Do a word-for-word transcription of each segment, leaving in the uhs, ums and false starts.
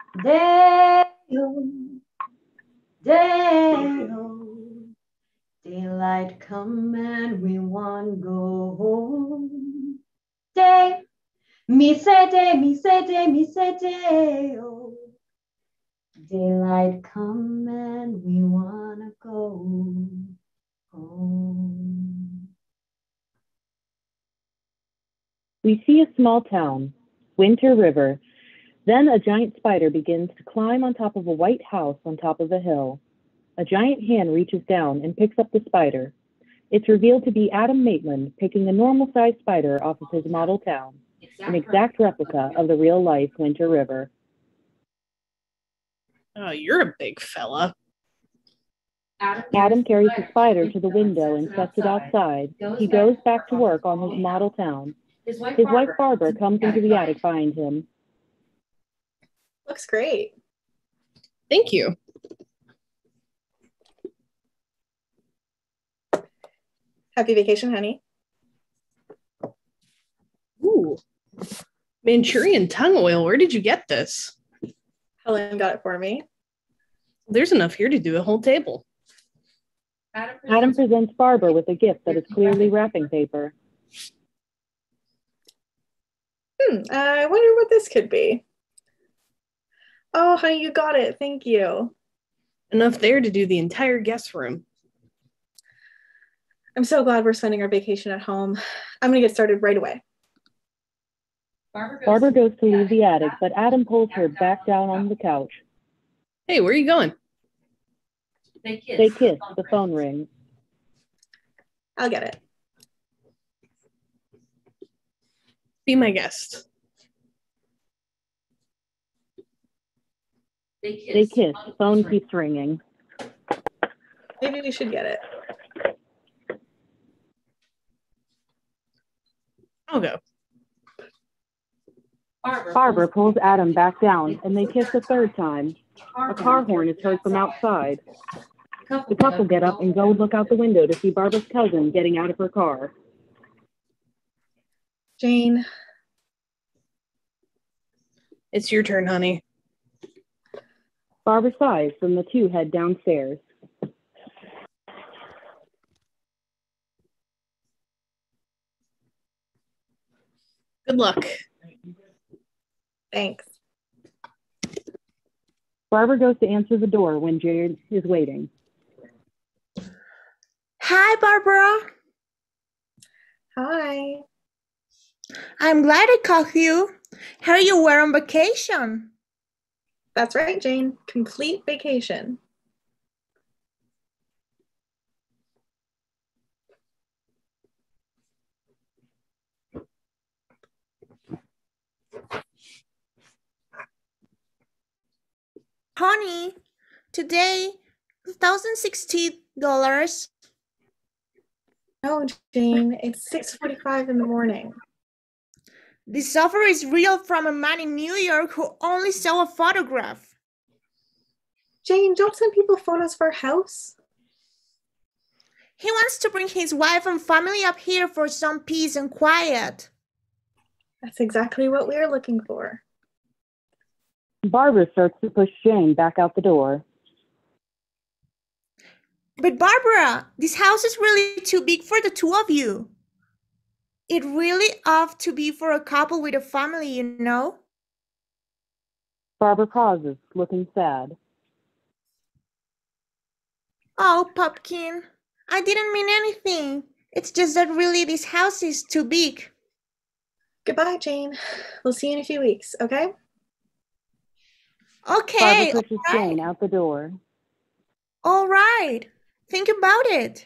Day-o, day-o, daylight come and we want go home. Day, me say day, me say day, me say day-o, daylight come and we wanna go home. We see a small town, Winter River. Then a giant spider begins to climb on top of a white house on top of a hill. A giant hand reaches down and picks up the spider. It's revealed to be Adam Maitland picking a normal-sized spider off of his model town, an exact replica of the real-life Winter River. Oh, you're a big fella. Adam carries the spider to the window and sets it outside. He goes back to work on his model town. His wife Barbara comes into the attic behind him. Looks great. Thank you. Happy vacation, honey. Ooh. Manchurian tongue oil. Where did you get this? Helen got it for me. There's enough here to do a whole table. Adam presents Barbara with a gift that is clearly wrapping paper. Hmm, I wonder what this could be. Oh, honey, you got it. Thank you. Enough there to do the entire guest room. I'm so glad we're spending our vacation at home. I'm going to get started right away. Barbara goes, Barbara goes to leave the attic, but Adam pulls her back down on the couch. Hey, where are you going? They kiss. They kiss. The phone rings. I'll get it. Be my guest. They kiss. They kiss. The phone keeps ringing. Maybe we should get it. I'll go. Barbara, Barbara pulls Adam back down, and they kiss a third time. A car horn is heard from outside. The couple get up and go look out the window to see Barbara's cousin getting out of her car. Jane. It's your turn, honey. Barbara sighs, and the two head downstairs. Good luck. Thanks. Barbara goes to answer the door when Jared is waiting. Hi, Barbara. Hi. I'm glad I caught you. Here you were on vacation. That's right, Jane. Complete vacation. Honey, today, one thousand sixty dollars. No, Jane, it's six forty-five in the morning. This offer is real from a man in New York who only saw a photograph. Jane, don't send people photos for a house. He wants to bring his wife and family up here for some peace and quiet. That's exactly what we're looking for. Barbara starts to push Jane back out the door. But Barbara, this house is really too big for the two of you. It really ought to be for a couple with a family, you know? Barbara pauses, looking sad. Oh, Pumpkin, I didn't mean anything. It's just that really this house is too big. Goodbye, Jane. We'll see you in a few weeks, okay? Okay. Barbara pushes right. Jane out the door. All right. Think about it.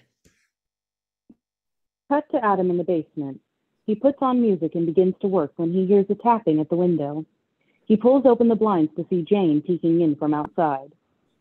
Cut to Adam in the basement. He puts on music and begins to work when he hears a tapping at the window. He pulls open the blinds to see Jane peeking in from outside.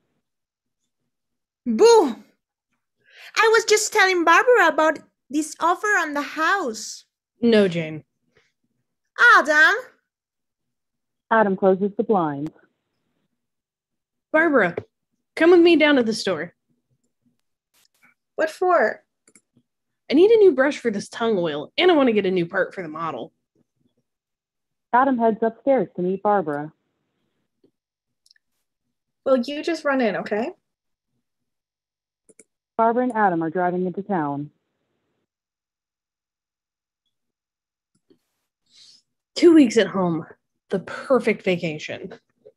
Boo! I was just telling Barbara about this offer on the house. No, Jane. Adam! Adam closes the blinds. Barbara, come with me down to the store. What for? I need a new brush for this tongue oil, and I want to get a new part for the model. Adam heads upstairs to meet Barbara. Well, you just run in, okay? Barbara and Adam are driving into town. Two weeks at home. The perfect vacation.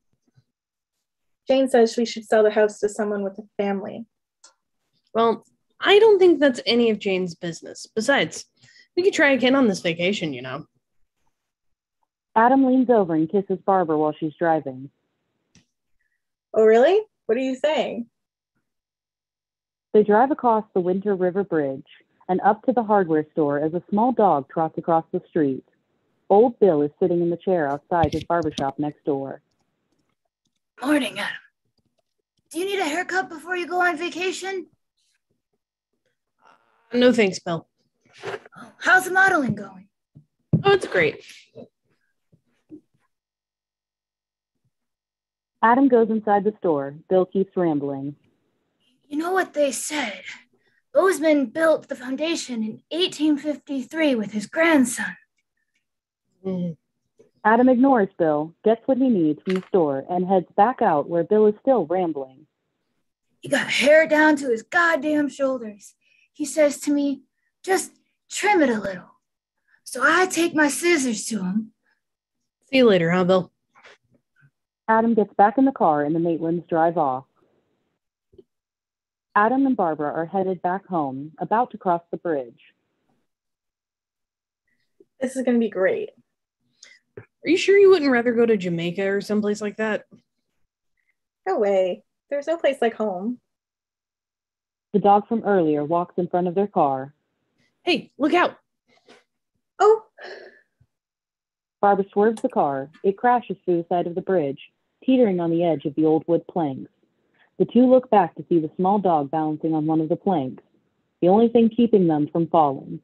Jane says we should sell the house to someone with a family. Well, I don't think that's any of Jane's business. Besides, we could try again on this vacation, you know. Adam leans over and kisses Barbara while she's driving. Oh, really? What are you saying? They drive across the Winter River Bridge and up to the hardware store as a small dog trots across the street. Old Bill is sitting in the chair outside his barbershop next door. Morning, Adam. Do you need a haircut before you go on vacation? No thanks, Bill. Oh, how's the modeling going? Oh, it's great. Adam goes inside the store. Bill keeps rambling. You know what they said? Bozeman built the foundation in eighteen fifty-three with his grandson. Mm. Adam ignores Bill, gets what he needs from the store, and heads back out where Bill is still rambling. He got hair down to his goddamn shoulders. He says to me, just trim it a little. So I take my scissors to him. See you later, huh, Bill? Adam gets back in the car and the Maitlands drive off. Adam and Barbara are headed back home, about to cross the bridge. This is going to be great. Are you sure you wouldn't rather go to Jamaica or someplace like that? No way. There's no place like home. The dog from earlier walks in front of their car. Hey, look out! Oh, Barbara swerves the car. It crashes through the side of the bridge, teetering on the edge of the old wood planks. The two look back to see the small dog balancing on one of the planks, the only thing keeping them from falling.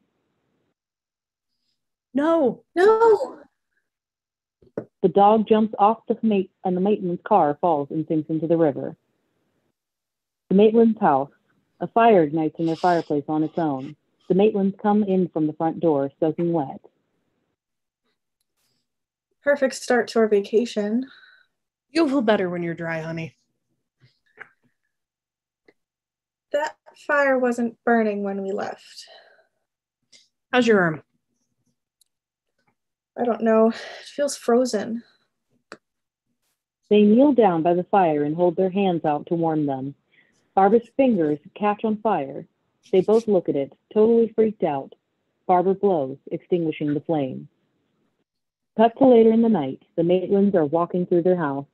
No! no. The dog jumps off the mate, and the Maitland's car falls and sinks into the river. The Maitland's house. A fire ignites in their fireplace on its own. The Maitlands come in from the front door, soaking wet. Perfect start to our vacation. You'll feel better when you're dry, honey. That fire wasn't burning when we left. How's your arm? I don't know. It feels frozen. They kneel down by the fire and hold their hands out to warm them. Barbara's fingers catch on fire. They both look at it, totally freaked out. Barbara blows, extinguishing the flame. Cut to later in the night. The Maitlands are walking through their house.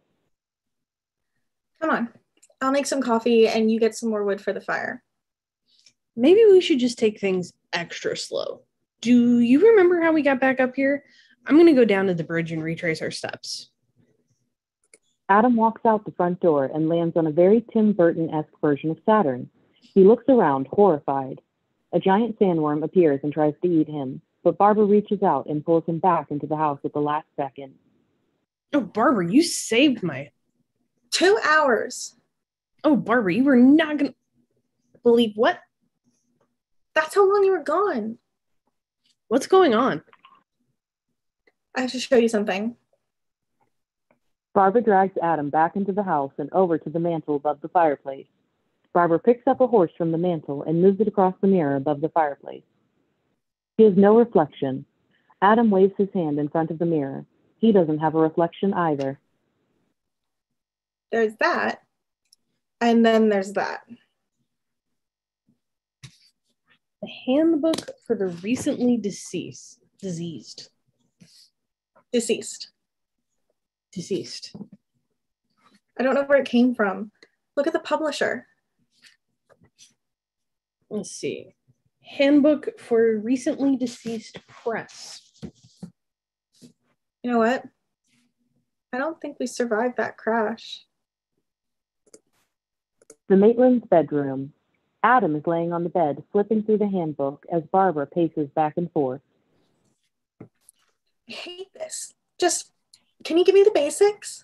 Come on. I'll make some coffee and you get some more wood for the fire. Maybe we should just take things extra slow. Do you remember how we got back up here? I'm going to go down to the bridge and retrace our steps. Adam walks out the front door and lands on a very Tim Burton-esque version of Saturn. He looks around, horrified. A giant sandworm appears and tries to eat him, but Barbara reaches out and pulls him back into the house at the last second. Oh, Barbara, you saved my... Two hours. Oh, Barbara, you were not going to believe what? That's how long you were gone. What's going on? I have to show you something. Barbara drags Adam back into the house and over to the mantel above the fireplace. Barbara picks up a horse from the mantel and moves it across the mirror above the fireplace. She has no reflection. Adam waves his hand in front of the mirror. He doesn't have a reflection either. There's that. And then there's that. The handbook for the recently deceased. Diseased. Deceased. Deceased. I don't know where it came from. Look at the publisher. Let's see. Handbook for recently deceased press. You know what? I don't think we survived that crash. The Maitland's bedroom. Adam is laying on the bed, flipping through the handbook as Barbara paces back and forth. I hate this. Just, can you give me the basics?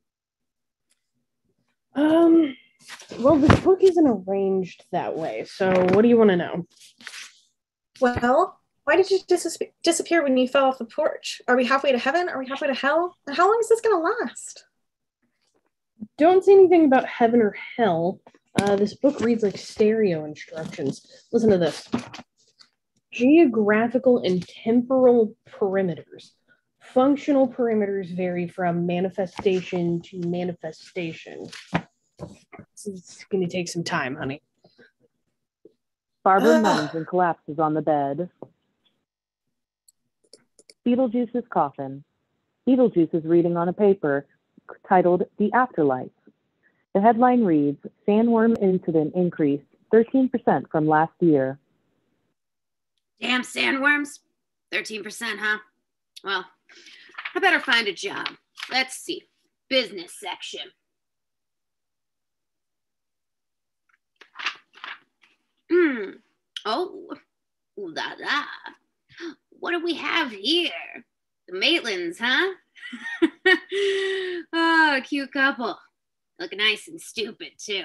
Um, well, this book isn't arranged that way, so what do you want to know? Well, why did you dis- disappear when you fell off the porch? Are we halfway to heaven? Are we halfway to hell? And how long is this going to last? don't see anything about heaven or hell. Uh, this book reads like stereo instructions. Listen to this. Geographical and temporal perimeters. Functional perimeters vary from manifestation to manifestation. This is going to take some time, honey. Barbara moans and collapses on the bed. Beetlejuice's coffin. Beetlejuice is reading on a paper titled The Afterlife. The headline reads, Sandworm incident increased thirteen percent from last year. Damn sandworms. thirteen percent, huh? Well, I better find a job. Let's see. Business section. Hmm. Oh, ooh la la. What do we have here? The Maitlands, huh? Oh, cute couple. Look nice and stupid, too.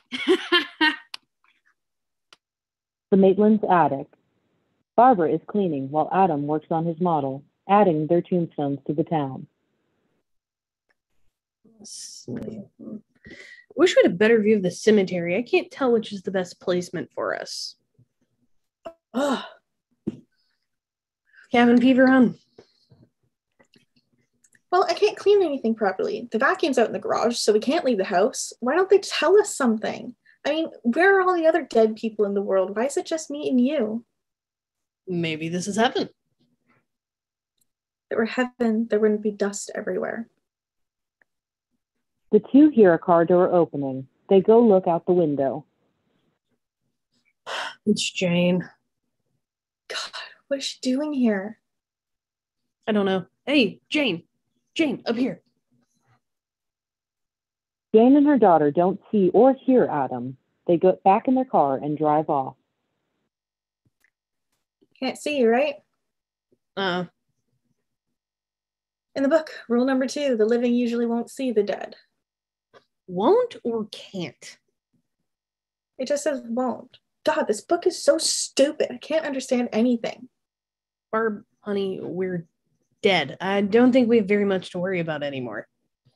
The Maitland's attic. Barbara is cleaning while Adam works on his model, adding their tombstones to the town. Wish we had a better view of the cemetery. I can't tell which is the best placement for us. Oh, Cabin fever, hon. well, I can't clean anything properly. The vacuum's out in the garage, so we can't leave the house. Why don't they tell us something? I mean, where are all the other dead people in the world? Why is it just me and you? Maybe this is heaven. If it were heaven, there wouldn't be dust everywhere. The two hear a car door opening. They go look out the window. It's Jane. God, what is she doing here? I don't know. Hey, Jane. Jane, up here. Jane and her daughter don't see or hear Adam. They go back in their car and drive off. Can't see you, right? Uh, In the book, rule number two, the living usually won't see the dead. won't or can't? It just says won't. God, this book is so stupid. I can't understand anything. Barb, honey, we're dead. I don't think we have very much to worry about anymore.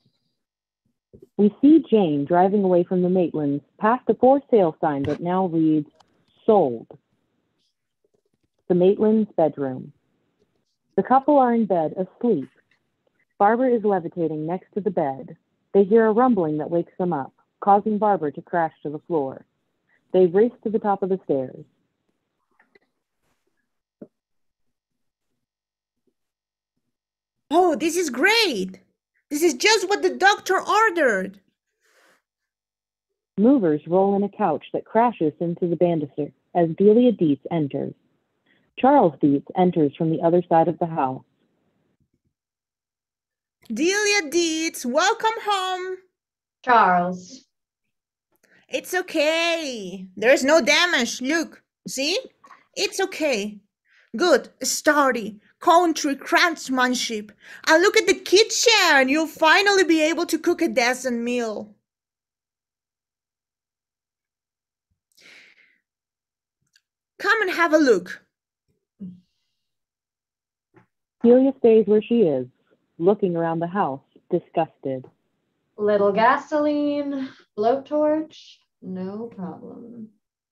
We see Jane driving away from the Maitlands past a for sale sign that now reads, sold. The Maitlands' bedroom. The couple are in bed asleep. Barbara is levitating next to the bed. They hear a rumbling that wakes them up, causing Barbara to crash to the floor. They race to the top of the stairs. Oh, this is great. This is just what the doctor ordered. Movers roll in a couch that crashes into the banister as Delia Dietz enters. Charles Dietz enters from the other side of the house. Delia Dietz, welcome home. Charles. It's okay. There's no damage. Look, see? It's okay. Good, sturdy, country craftsmanship. And look at the kitchen. And you'll finally be able to cook a decent meal. Come and have a look. Delia stays where she is, looking around the house, disgusted. Little gasoline, blowtorch, no problem.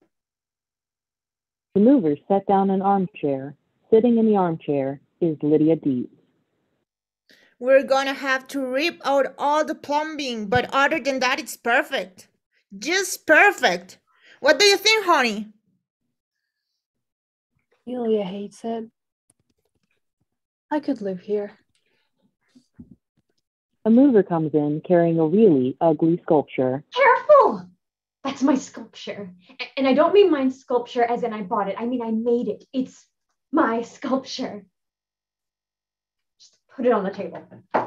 The movers set down an armchair. Sitting in the armchair is Lydia Dietz. We're gonna have to rip out all the plumbing, but other than that, it's perfect. Just perfect. What do you think, honey? Delia hates it. I could live here. A mover comes in carrying a really ugly sculpture. Careful! That's my sculpture. A- And I don't mean my sculpture as in I bought it. I mean I made it. It's my sculpture. Just put it on the table.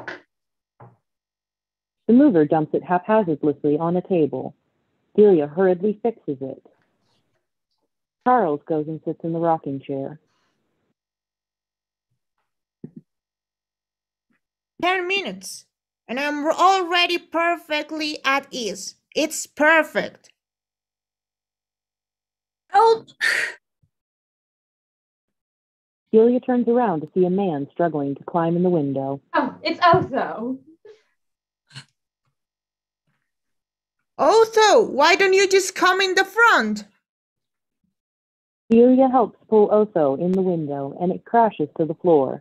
The mover dumps it haphazardly on a table. Delia hurriedly fixes it. Charles goes and sits in the rocking chair. Ten minutes. And I'm already perfectly at ease. It's perfect. Help! Delia turns around to see a man struggling to climb in the window. Oh, it's Otho. Otho, why don't you just come in the front? Delia helps pull Otho in the window, and it crashes to the floor.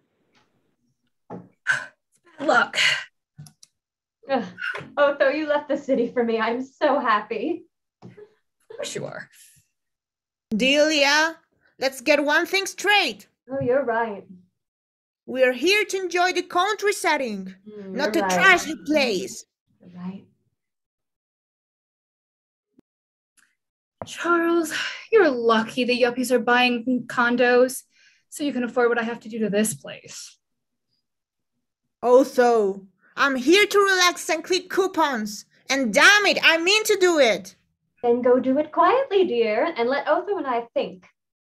Look, Ugh. Otho, you left the city for me. I'm so happy. of course you are. Delia, let's get one thing straight. Oh, you're right. We're here to enjoy the country setting, Mm, not to you're right. trash the place. You're right. Charles, you're lucky the yuppies are buying condos so you can afford what I have to do to this place. Otho, I'm here to relax and click coupons. And damn it, I mean to do it. Then go do it quietly, dear, and let Otho and I think.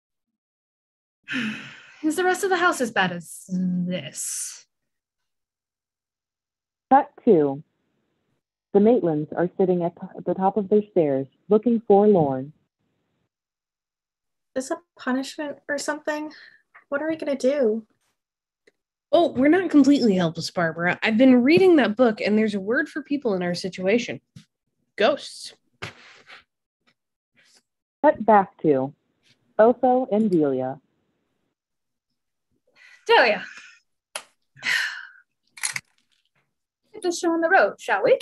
Is the rest of the house as bad as this? Cut two. The Maitlands are sitting at the top of their stairs, looking forlorn. Is this a punishment or something? What are we gonna do? Oh, we're not completely helpless, Barbara. I've been reading that book, and there's a word for people in our situation. Ghosts. Cut back to Otho and Delia. Delia, get this show on the road, shall we?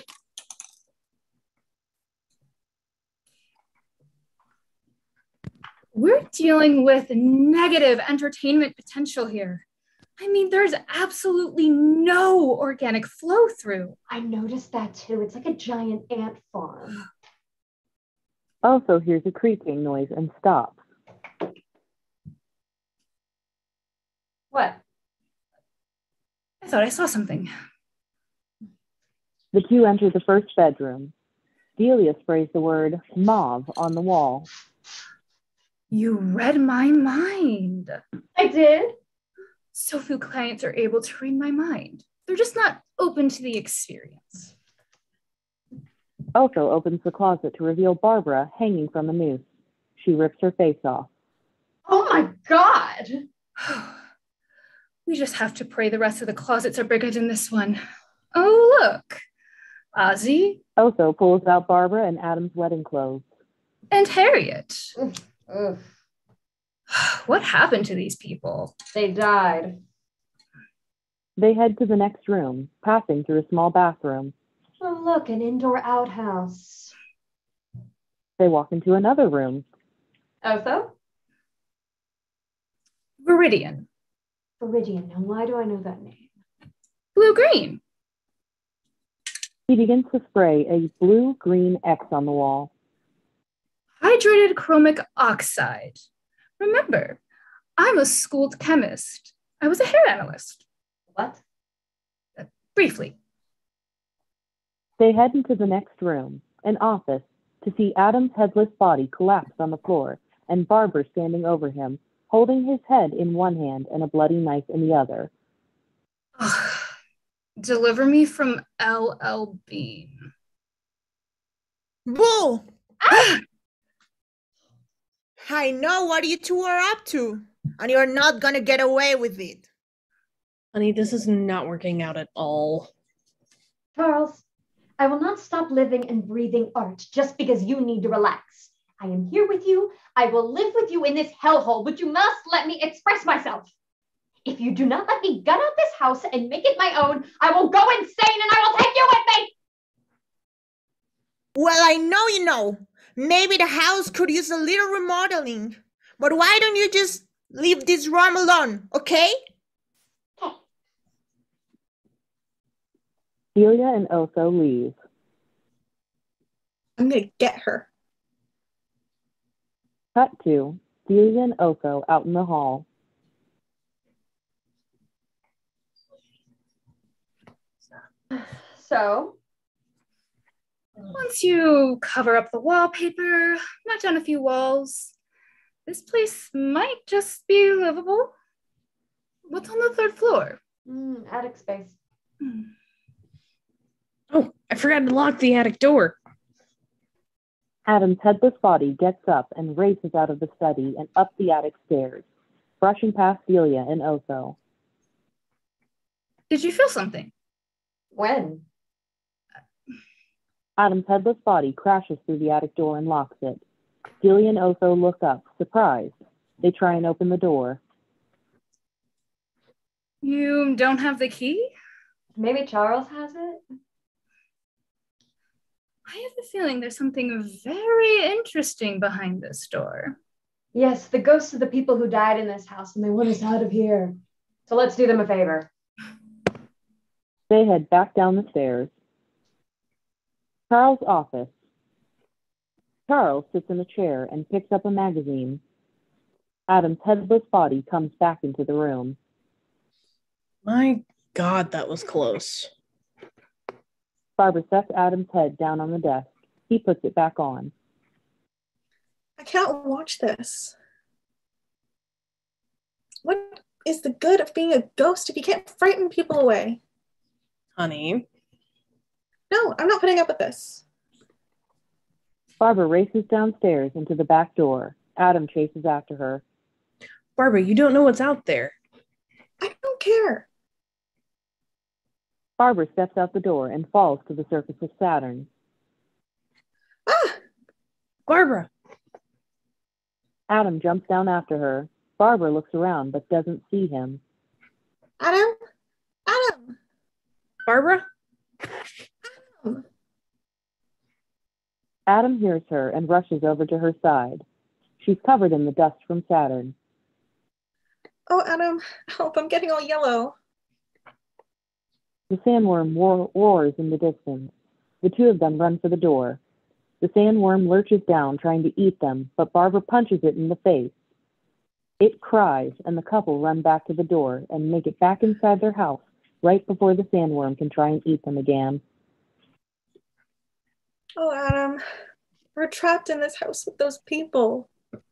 We're dealing with negative entertainment potential here. I mean, there's absolutely no organic flow through. I noticed that too. It's like a giant ant farm. Otho hears a creaking noise and stops. What? I thought I saw something. The two enter the first bedroom. Delia sprays the word mauve on the wall. You read my mind. I did? So few clients are able to read my mind. They're just not open to the experience. Otho opens the closet to reveal Barbara hanging from a noose. She rips her face off. Oh my God! We just have to pray the rest of the closets are bigger than this one. Oh, look. Ozzy Otho pulls out Barbara and Adam's wedding clothes. and Harriet. Ugh. What happened to these people? They died. They head to the next room, passing through a small bathroom. Oh, look, an indoor outhouse. They walk into another room. Otho? Viridian. Viridian. Now, why do I know that name? Blue-green. He begins to spray a blue-green X on the wall. Hydrated chromic oxide. Remember, I'm a schooled chemist. I was a hair analyst. What? Uh, briefly. They head into the next room, an office, to see Adam's headless body collapse on the floor and Barbara standing over him, holding his head in one hand and a bloody knife in the other. Deliver me from L L Bean. Bull! I know what you two are up to, and you're not gonna get away with it. Honey, this is not working out at all. Charles, I will not stop living and breathing art just because you need to relax. I am here with you. I will live with you in this hellhole, but you must let me express myself. If you do not let me gut out this house and make it my own, I will go insane and I will take you with me. Well, I know you know. Maybe the house could use a little remodeling. But why don't you just leave this room alone, okay? Okay. Delia and Otho leave. I'm gonna get her. Cut to Delia and Otho out in the hall. So, Once you cover up the wallpaper, knock down a few walls, this place might just be livable. What's on the third floor? mm, attic space. Hmm. Oh, I forgot to lock the attic door. Adam's headless body gets up and races out of the study and up the attic stairs, brushing past Delia and Otho. Did you feel something? When? Adam's headless body crashes through the attic door and locks it. Delia and Otho look up, surprised. They try and open the door. You don't have the key? Maybe Charles has it? I have a feeling there's something very interesting behind this door. Yes, the ghosts of the people who died in this house, and they want us out of here. So let's do them a favor. They head back down the stairs. Charles' office. Charles sits in a chair and picks up a magazine. Adam's headless body comes back into the room. My God, that was close. Barbara sets Adam's head down on the desk. He puts it back on. I can't watch this. What is the good of being a ghost if you can't frighten people away? Honey. No, I'm not putting up with this. Barbara races downstairs into the back door. Adam chases after her. Barbara, you don't know what's out there. I don't care. Barbara steps out the door and falls to the surface of Saturn. Ah! Barbara. Adam jumps down after her. Barbara looks around but doesn't see him. Adam? Adam! Barbara? Adam! Adam hears her and rushes over to her side. She's covered in the dust from Saturn. Oh, Adam, help, I'm getting all yellow. The sandworm roar- roars in the distance. The two of them run for the door. The sandworm lurches down, trying to eat them, but Barbara punches it in the face. It cries, and the couple run back to the door and make it back inside their house right before the sandworm can try and eat them again. Oh, Adam, we're trapped in this house with those people.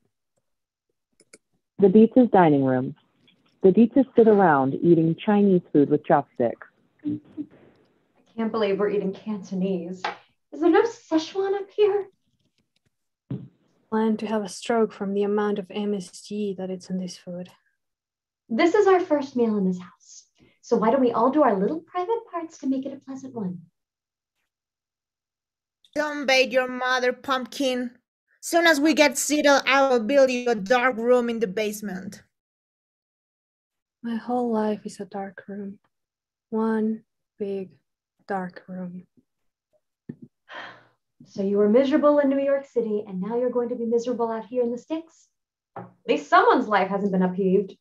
The Dietz's dining room. The Dietz's sit around eating Chinese food with chopsticks. I can't believe we're eating Cantonese. Is there no Szechuan up here? Plan to have a stroke from the amount of M S G that it's in this food. This is our first meal in this house. So why don't we all do our little private parts to make it a pleasant one? Don't bait your mother, Pumpkin. Soon as we get settled, I will build you a dark room in the basement. My whole life is a dark room. One big dark room. So you were miserable in New York City, and now you're going to be miserable out here in the sticks? At least someone's life hasn't been upheaved.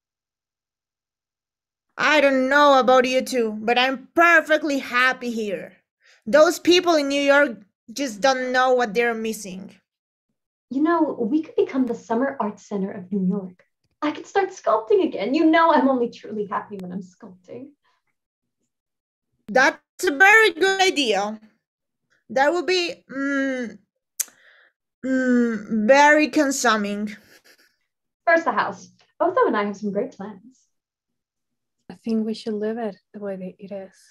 I don't know about you two, but I'm perfectly happy here. Those people in New York just don't know what they're missing. You know, we could become the Summer Arts Center of New York. I could start sculpting again. You know I'm only truly happy when I'm sculpting. That's a very good idea. That would be mm, mm, very consuming. First, the house. Otho and I have some great plans. I think we should live it the way that it is.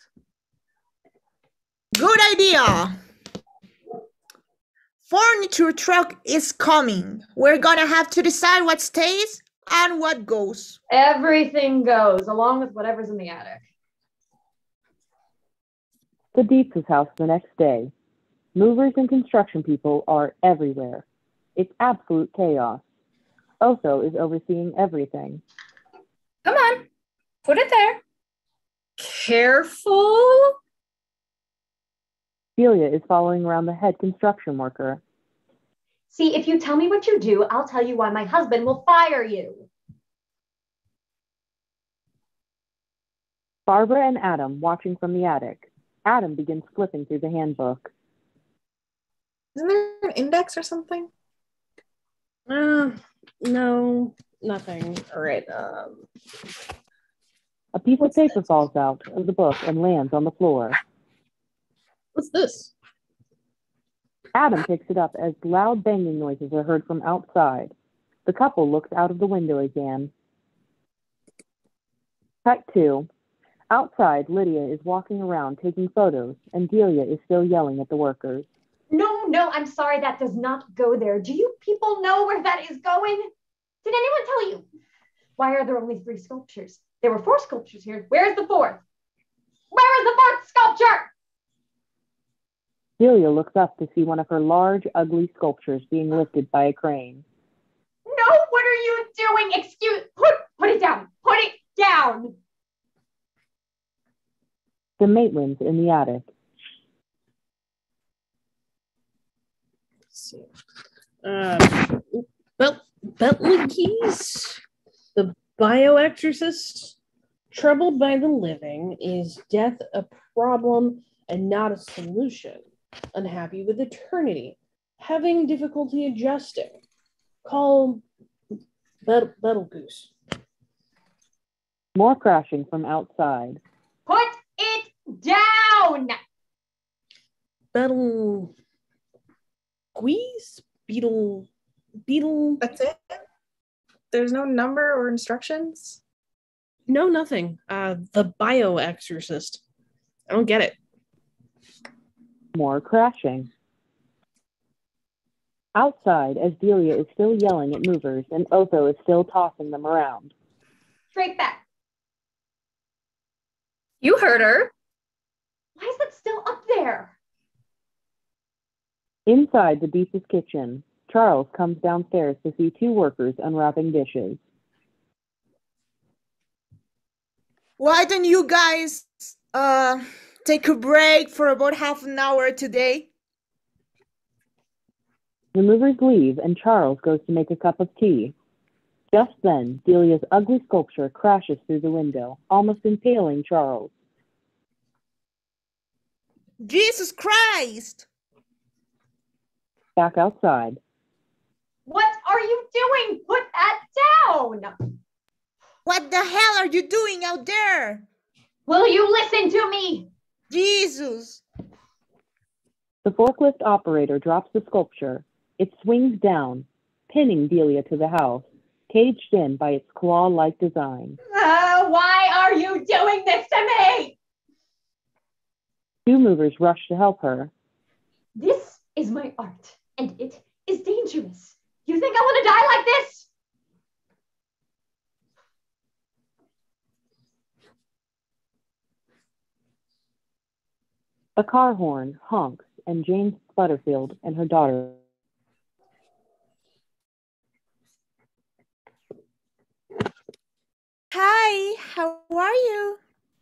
Good idea. Furniture truck is coming. We're gonna have to decide what stays and what goes. Everything goes, along with whatever's in the attic. The Dietz's house the next day. Movers and construction people are everywhere. It's absolute chaos. Otho is overseeing everything. Come on, put it there. Careful. Celia is following around the head construction worker. See, if you tell me what you do, I'll tell you why my husband will fire you. Barbara and Adam watching from the attic. Adam begins flipping through the handbook. Isn't there an index or something? Uh, no, nothing. All right. Um, A piece What's of paper this? falls out of the book and lands on the floor. what's this? Adam picks it up as loud banging noises are heard from outside. The couple looks out of the window again. Cut two. Outside, Lydia is walking around taking photos, and Delia is still yelling at the workers. No, no, I'm sorry, that does not go there. Do you people know where that is going? Did anyone tell you? Why are there only three sculptures? There were four sculptures here. Where's the fourth? Where is the fourth sculpture? Delia looks up to see one of her large, ugly sculptures being lifted by a crane. No, what are you doing? Excuse, put, put it down, put it down. The Maitlands in the attic. Let's see. Uh, Bel- Bentley Keys, the bioexorcist. Troubled by the living, is death a problem and not a solution? Unhappy with eternity, having difficulty adjusting. Call Bet- Betelgeuse. More crashing from outside. Put it down. Betel... Guise? Beetle... Beetle... That's it? There's no number or instructions? No, nothing. Uh, the bioexorcist. I don't get it. More crashing. Outside, as Delia is still yelling at movers and Otho is still tossing them around. Straight back. You heard her. Why is that still up there? Inside the Beese's kitchen, Charles comes downstairs to see two workers unwrapping dishes. Why don't you guys uh, take a break for about half an hour today? The movers leave and Charles goes to make a cup of tea. Just then, Delia's ugly sculpture crashes through the window, almost impaling Charles. Jesus Christ! Back outside. What are you doing? Put that down. What the hell are you doing out there? Will you listen to me? Jesus! The forklift operator drops the sculpture. It swings down, pinning Delia to the house, caged in by its claw-like design. Uh, why are you doing this to me? Two movers rush to help her. This is my art, and it is dangerous. You think I want to die like this? A car horn honks, and Jane Butterfield and her daughter. Hi, how are you?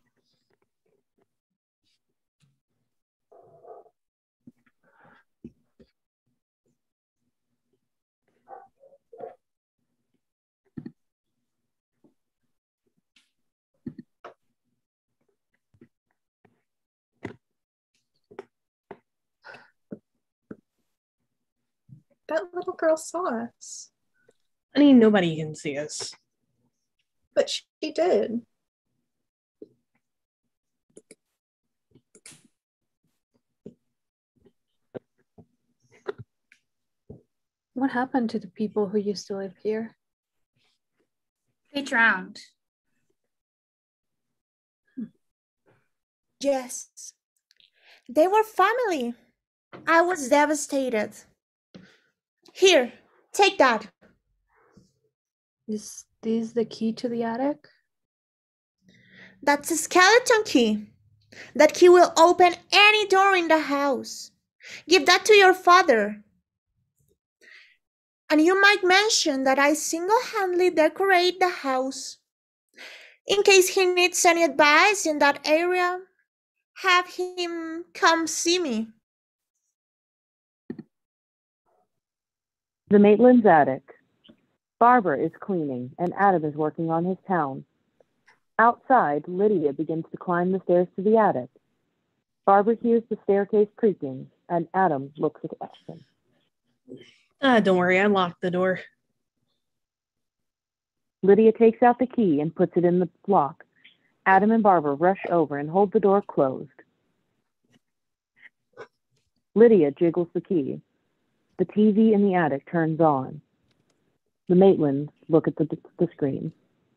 That little girl saw us. I mean, nobody can see us. But she did. What happened to the people who used to live here? They drowned. Yes. They were family. I was devastated. Here, take that. Is this the key to the attic? That's a skeleton key. That key will open any door in the house. Give that to your father. And you might mention that I single-handedly decorate the house. In case he needs any advice in that area, have him come see me. The Maitland's attic. Barbara is cleaning, and Adam is working on his town. Outside, Lydia begins to climb the stairs to the attic. Barbara hears the staircase creaking, and Adam looks at Ashton. Ah, don't worry, I locked the door. Lydia takes out the key and puts it in the lock. Adam and Barbara rush over and hold the door closed. Lydia jiggles the key. The T V in the attic turns on. The Maitlands look at the, the screen.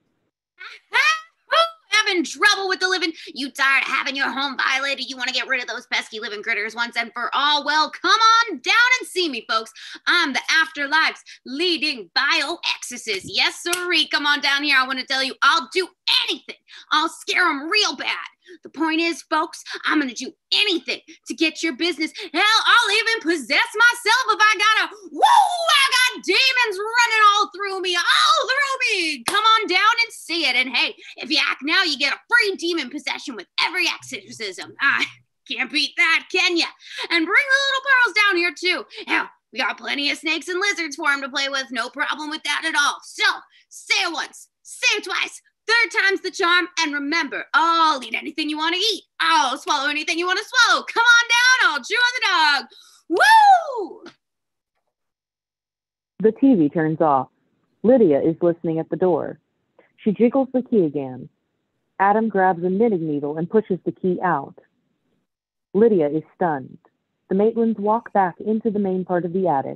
Having trouble with the living? You tired of having your home violated? You want to get rid of those pesky living critters once and for all? Well, come on down and see me, folks. I'm the Afterlife's leading bioexorcist. Yes, sirree. Come on down here. I want to tell you, I'll do anything. I'll scare them real bad. The point is, folks, I'm gonna do anything to get your business. Hell, I'll even possess myself if I gotta. Woo! I got demons running all through me, all through me. Come on down and see it. And hey, if you act now, you get a free demon possession with every exorcism. Ah, can't beat that, can ya? And bring the little pearls down here too. Hell, we got plenty of snakes and lizards for him to play with. No problem with that at all. So, say it once, say it twice, third time's the charm. And remember, I'll eat anything you want to eat. I'll swallow anything you want to swallow. Come on down, I'll chew on the dog. Woo! The T V turns off. Lydia is listening at the door. She jiggles the key again. Adam grabs a knitting needle and pushes the key out. Lydia is stunned. The Maitlands walk back into the main part of the attic.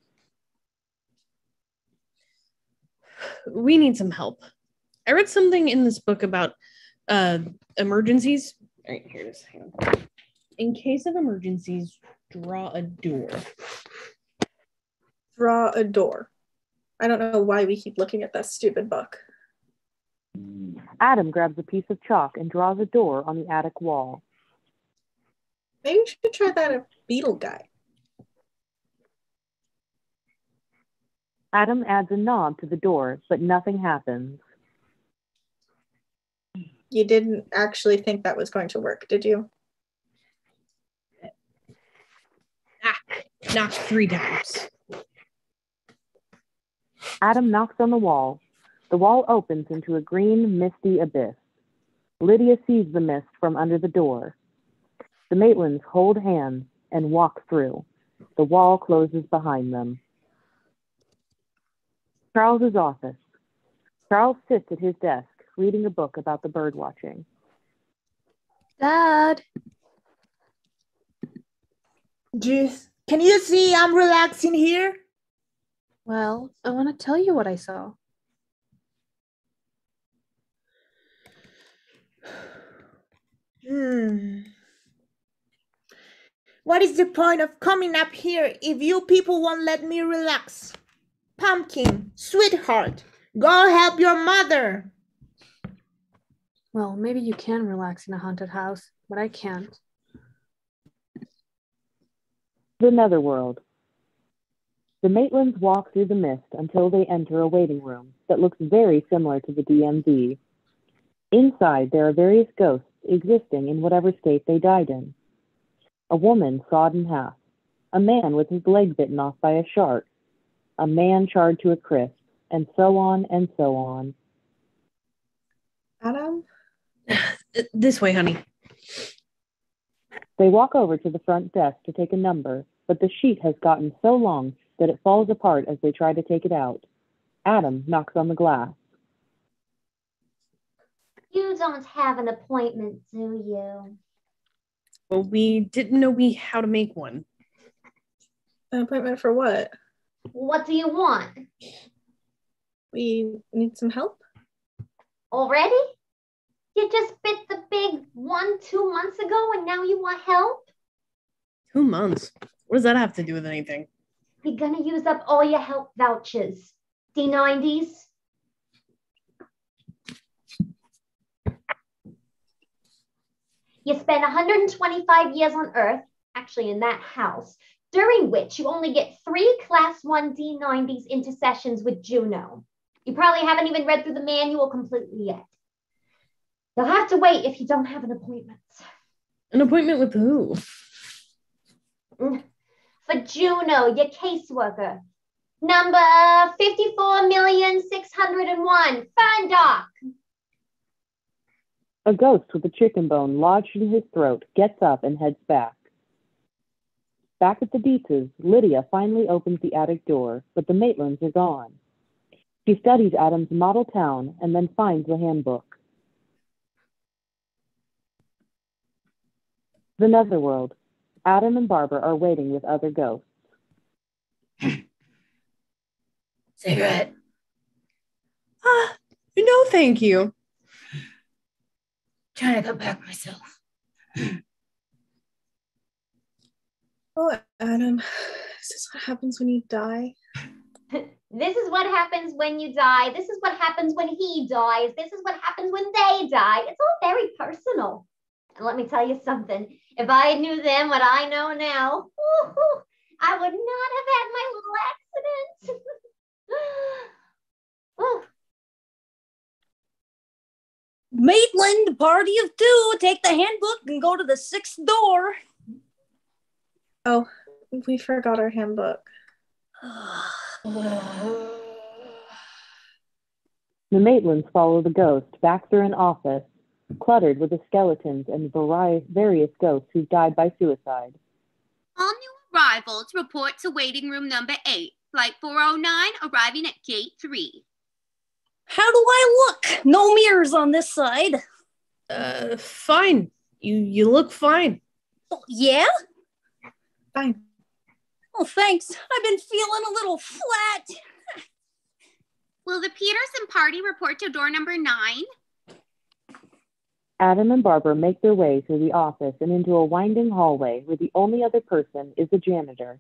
We need some help. I read something in this book about uh, emergencies. All right, here it is. Hang on. In case of emergencies, draw a door. Draw a door. I don't know why we keep looking at that stupid book. Adam grabs a piece of chalk and draws a door on the attic wall. Maybe we should try that at Beetle Guy. Adam adds a knob to the door, but nothing happens. You didn't actually think that was going to work, did you? Knock. Knock three times. Adam knocks on the wall. The wall opens into a green, misty abyss. Lydia sees the mist from under the door. The Maitlands hold hands and walk through. The wall closes behind them. Charles's office. Charles sits at his desk, reading a book about the bird watching. Dad. Jeez, can you see I'm relaxing here? Well, I want to tell you what I saw. Hmm. What is the point of coming up here if you people won't let me relax? Pumpkin, sweetheart, go help your mother. Well, maybe you can relax in a haunted house, but I can't. The Netherworld. The Maitlands walk through the mist until they enter a waiting room that looks very similar to the D M V. Inside, there are various ghosts existing in whatever state they died in. A woman sawed in half, a man with his leg bitten off by a shark, a man charred to a crisp, and so on and so on. Adam? This way, honey. They walk over to the front desk to take a number, but the sheet has gotten so long that it falls apart as they try to take it out. Adam knocks on the glass. You don't have an appointment, do you? Well, we didn't know we how to make one. An appointment for what? What do you want? We need some help? Already? You just bit the big one two months ago and now you want help? Two months? What does that have to do with anything? You're gonna use up all your help vouchers. D nineties? You spend one hundred twenty-five years on Earth, actually in that house, during which you only get three Class one D nineties intercessions with Juno. You probably haven't even read through the manual completely yet. You'll have to wait if you don't have an appointment. An appointment with who? For Juno, your caseworker. Number fifty-four million six hundred one, Fern Dock. A ghost with a chicken bone lodged in his throat gets up and heads back. Back at the Dietzes, Lydia finally opens the attic door, but the Maitlands are gone. She studies Adam's model town and then finds the handbook. The Netherworld. Adam and Barbara are waiting with other ghosts. Cigarette. Ah, no, thank you. Trying to cut back myself. Oh, Adam, is this what happens when you die? This is what happens when you die. This is what happens when he dies. This is what happens when they die. It's all very personal. And let me tell you something. If I knew then what I know now, woo-hoo, I would not have had my little accident. Oh. Maitland, party of two, take the handbook and go to the sixth door. Oh, we forgot our handbook. The Maitlands follow the ghost back through an office cluttered with the skeletons and vari- various ghosts who died by suicide. All new arrivals report to waiting room number eight. Flight four oh nine arriving at gate three. How do I look? No mirrors on this side. Uh, fine. You you look fine. Oh, yeah? Fine. Oh, thanks. I've been feeling a little flat. Will the Peterson party report to door number nine? Adam and Barbara make their way through the office and into a winding hallway where the only other person is the janitor.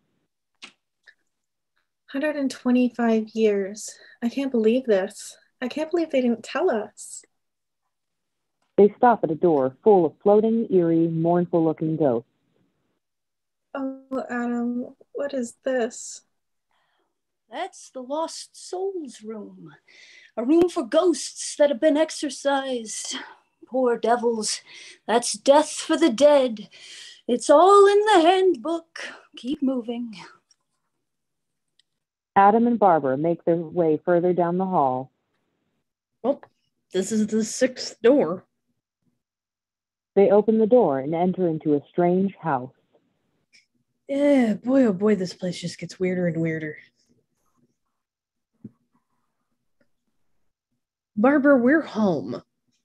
one hundred twenty-five years. I can't believe this. I can't believe they didn't tell us. They stop at a door full of floating, eerie, mournful-looking ghosts. Oh, Adam, what is this? That's the Lost Souls room. A room for ghosts that have been exorcised. Poor devils. That's death for the dead. It's all in the handbook. Keep moving. Adam and Barbara make their way further down the hall. Well, this is the sixth door. They open the door and enter into a strange house. Yeah, boy, oh boy, this place just gets weirder and weirder. Barbara, we're home.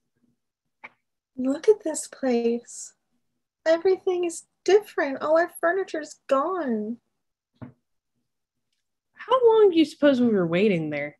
Look at this place. Everything is different. All our furniture's gone. How long do you suppose we were waiting there?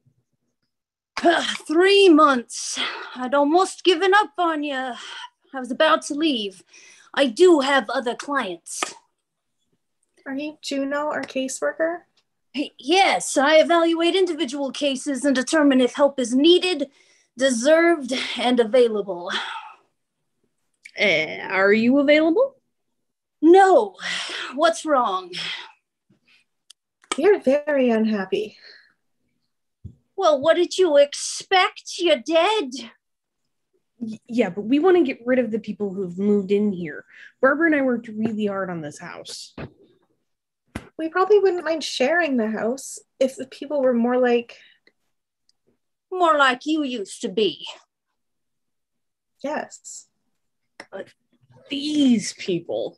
Three months. I'd almost given up on you. I was about to leave. I do have other clients. Are you Juno, our caseworker? Yes, I evaluate individual cases and determine if help is needed, deserved, and available. Uh, are you available? No. What's wrong? You're very unhappy. Well, what did you expect? You're dead. Y- yeah, but we want to get rid of the people who've moved in here. Barbara and I worked really hard on this house. We probably wouldn't mind sharing the house if the people were more like... More like you used to be. Yes. But these people...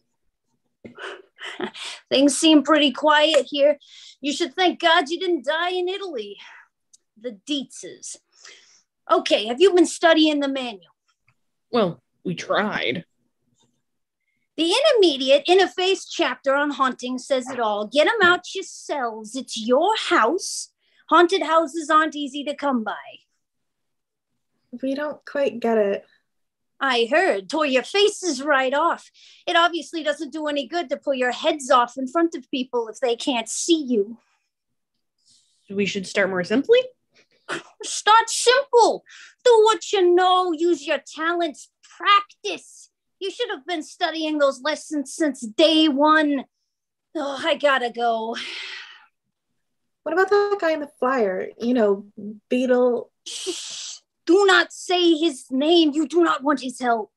Things seem pretty quiet here. You should thank God you didn't die in Italy. The Dietzes. Okay, have you been studying the manual? Well, we tried. The intermediate interface chapter on haunting says it all. Get them out yourselves. It's your house. Haunted houses aren't easy to come by. We don't quite get it. I heard. Tore your faces right off. It obviously doesn't do any good to pull your heads off in front of people if they can't see you. We should start more simply? Start simple. Do what you know. Use your talents. Practice. You should have been studying those lessons since day one. Oh, I gotta go. What about that guy in the flyer? You know, Beetle. Do not say his name. You do not want his help.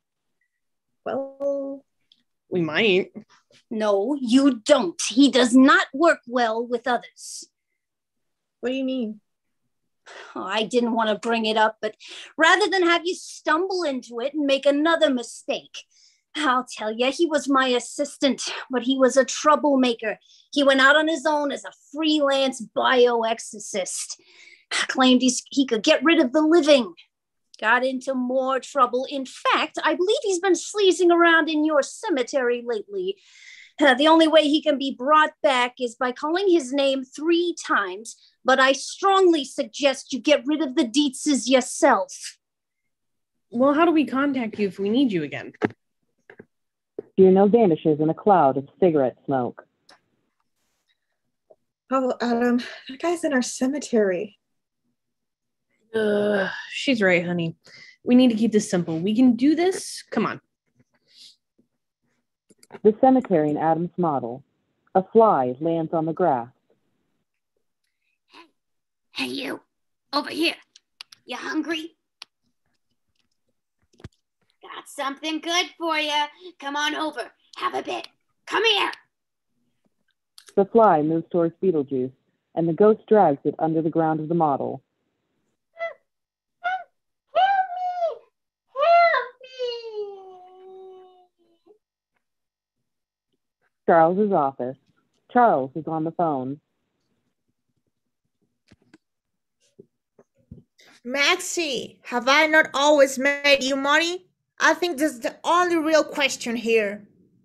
Well, we might. No, you don't. He does not work well with others. What do you mean? Oh, I didn't want to bring it up, but rather than have you stumble into it and make another mistake, I'll tell you, he was my assistant, but he was a troublemaker. He went out on his own as a freelance bioexorcist. Claimed he's, he could get rid of the living. Got into more trouble. In fact, I believe he's been sleazing around in your cemetery lately. Uh, the only way he can be brought back is by calling his name three times, but I strongly suggest you get rid of the Dietzes yourself. Well, how do we contact you if we need you again? Juno vanishes in a cloud of cigarette smoke. Oh, Adam, that guy's in our cemetery. Uh, she's right, honey. We need to keep this simple. We can do this. Come on. The cemetery in Adam's model. A fly lands on the grass. Hey, you. Over here. You hungry? Got something good for you. Come on over. Have a bit. Come here. The fly moves towards Beetlejuice, and the ghost drags it under the ground of the model. Charles's office. Charles is on the phone. Maxie, have I not always made you money? I think that's the only real question here.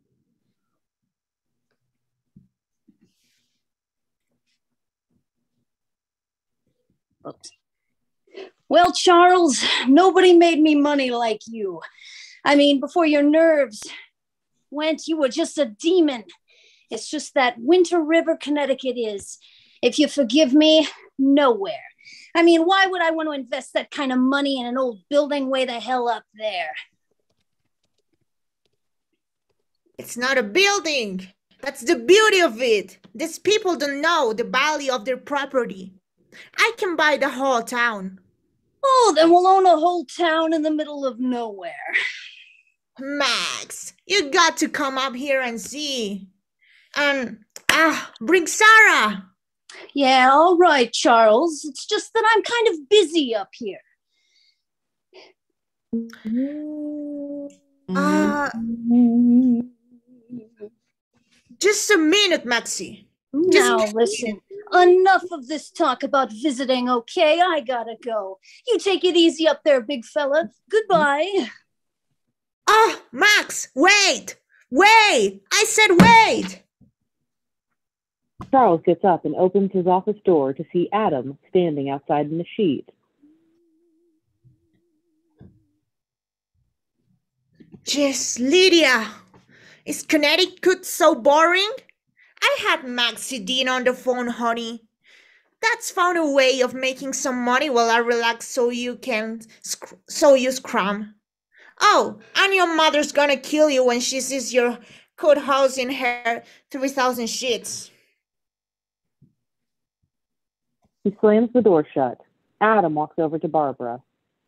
Oops. Well, Charles, nobody made me money like you. I mean, before your nerves went, you were just a demon. It's just that Winter River, Connecticut is, if you forgive me, nowhere. I mean, why would I want to invest that kind of money in an old building way the hell up there? It's not a building. That's the beauty of it. These people don't know the value of their property. I can buy the whole town. Oh, then we'll own a whole town in the middle of nowhere. Max, you got to come up here and see. And, ah, bring Sarah. Yeah, all right, Charles. It's just that I'm kind of busy up here. Uh, just a minute, Maxie. Now, Just- listen. Enough of this talk about visiting, okay? I gotta go. You take it easy up there, big fella. Goodbye. Oh, Max, wait! Wait! I said wait! Charles gets up and opens his office door to see Adam standing outside in the sheet. Just Lydia, is Connecticut so boring? I had Maxie Dean on the phone, honey. That's found a way of making some money while I relax so you can, sc- so you scram. Oh, and your mother's gonna kill you when she sees your courthouse in her three thousand sheets. He slams the door shut. Adam walks over to Barbara.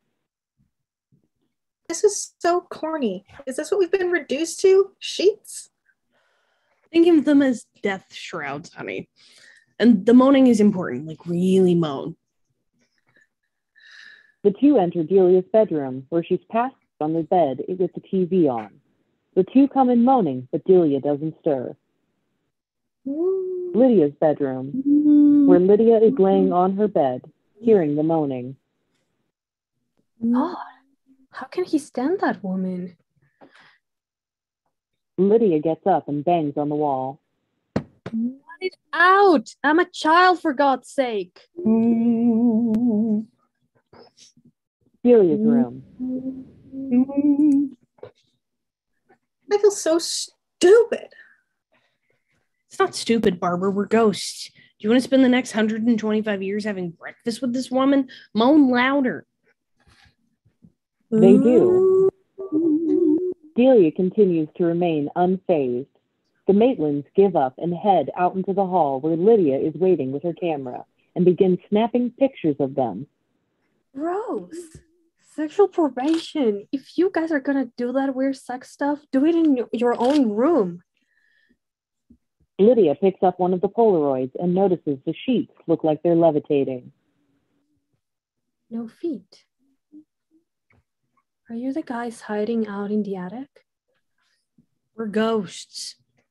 This is so corny. Is this what we've been reduced to? Sheets? Think of them as death shrouds, honey. And the moaning is important, like really moan. The two enter Delia's bedroom, where she's passed on the bed with the T V on. The two come in moaning, but Delia doesn't stir. Lydia's bedroom, where Lydia is laying on her bed, hearing the moaning. God, how can he stand that woman? Lydia gets up and bangs on the wall. Let it out! I'm a child, for God's sake. Delia's room. I feel so stupid. It's not stupid, Barbara. We're ghosts. Do you want to spend the next one hundred twenty-five years having breakfast with this woman? Moan louder. They do. Delia continues to remain unfazed. The Maitlands give up and head out into the hall where Lydia is waiting with her camera and begin snapping pictures of them. Gross. Sexual probation. If you guys are gonna do that weird sex stuff, do it in your- your own room. Lydia picks up one of the Polaroids and notices the sheets look like they're levitating. No feet. Are you the guys hiding out in the attic? We're ghosts.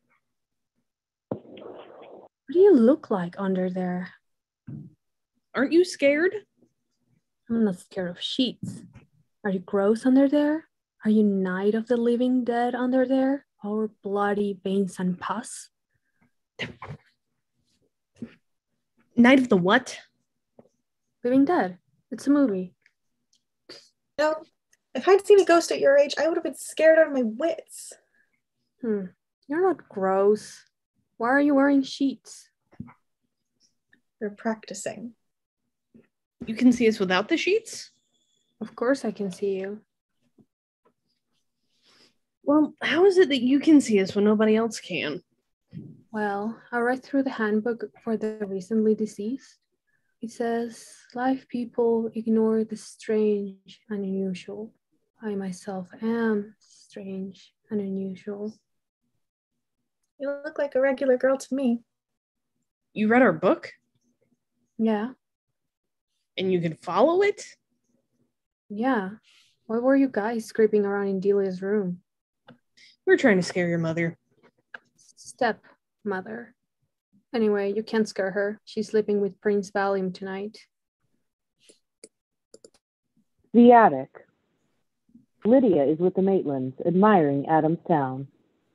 What do you look like under there? Aren't you scared? I'm not scared of sheets. Are you gross under there? Are you Night of the Living Dead under there? Or bloody veins and pus? Night of the what? Living Dead. It's a movie. No, if I'd seen a ghost at your age, I would have been scared out of my wits. Hmm. You're not gross. Why are you wearing sheets? We're practicing. You can see us without the sheets? Of course I can see you. Well, how is it that you can see us when nobody else can? Well, I read through the handbook for the recently deceased. It says, live people ignore the strange and unusual. I myself am strange and unusual. You look like a regular girl to me. You read our book? Yeah, And you can follow it? yeah. Why were you guys creeping around in Delia's room? We're trying to scare your mother. Step, mother. Anyway, you can't scare her. She's sleeping with Prince Valium tonight. The attic. Lydia is with the Maitlands, admiring Adam's town.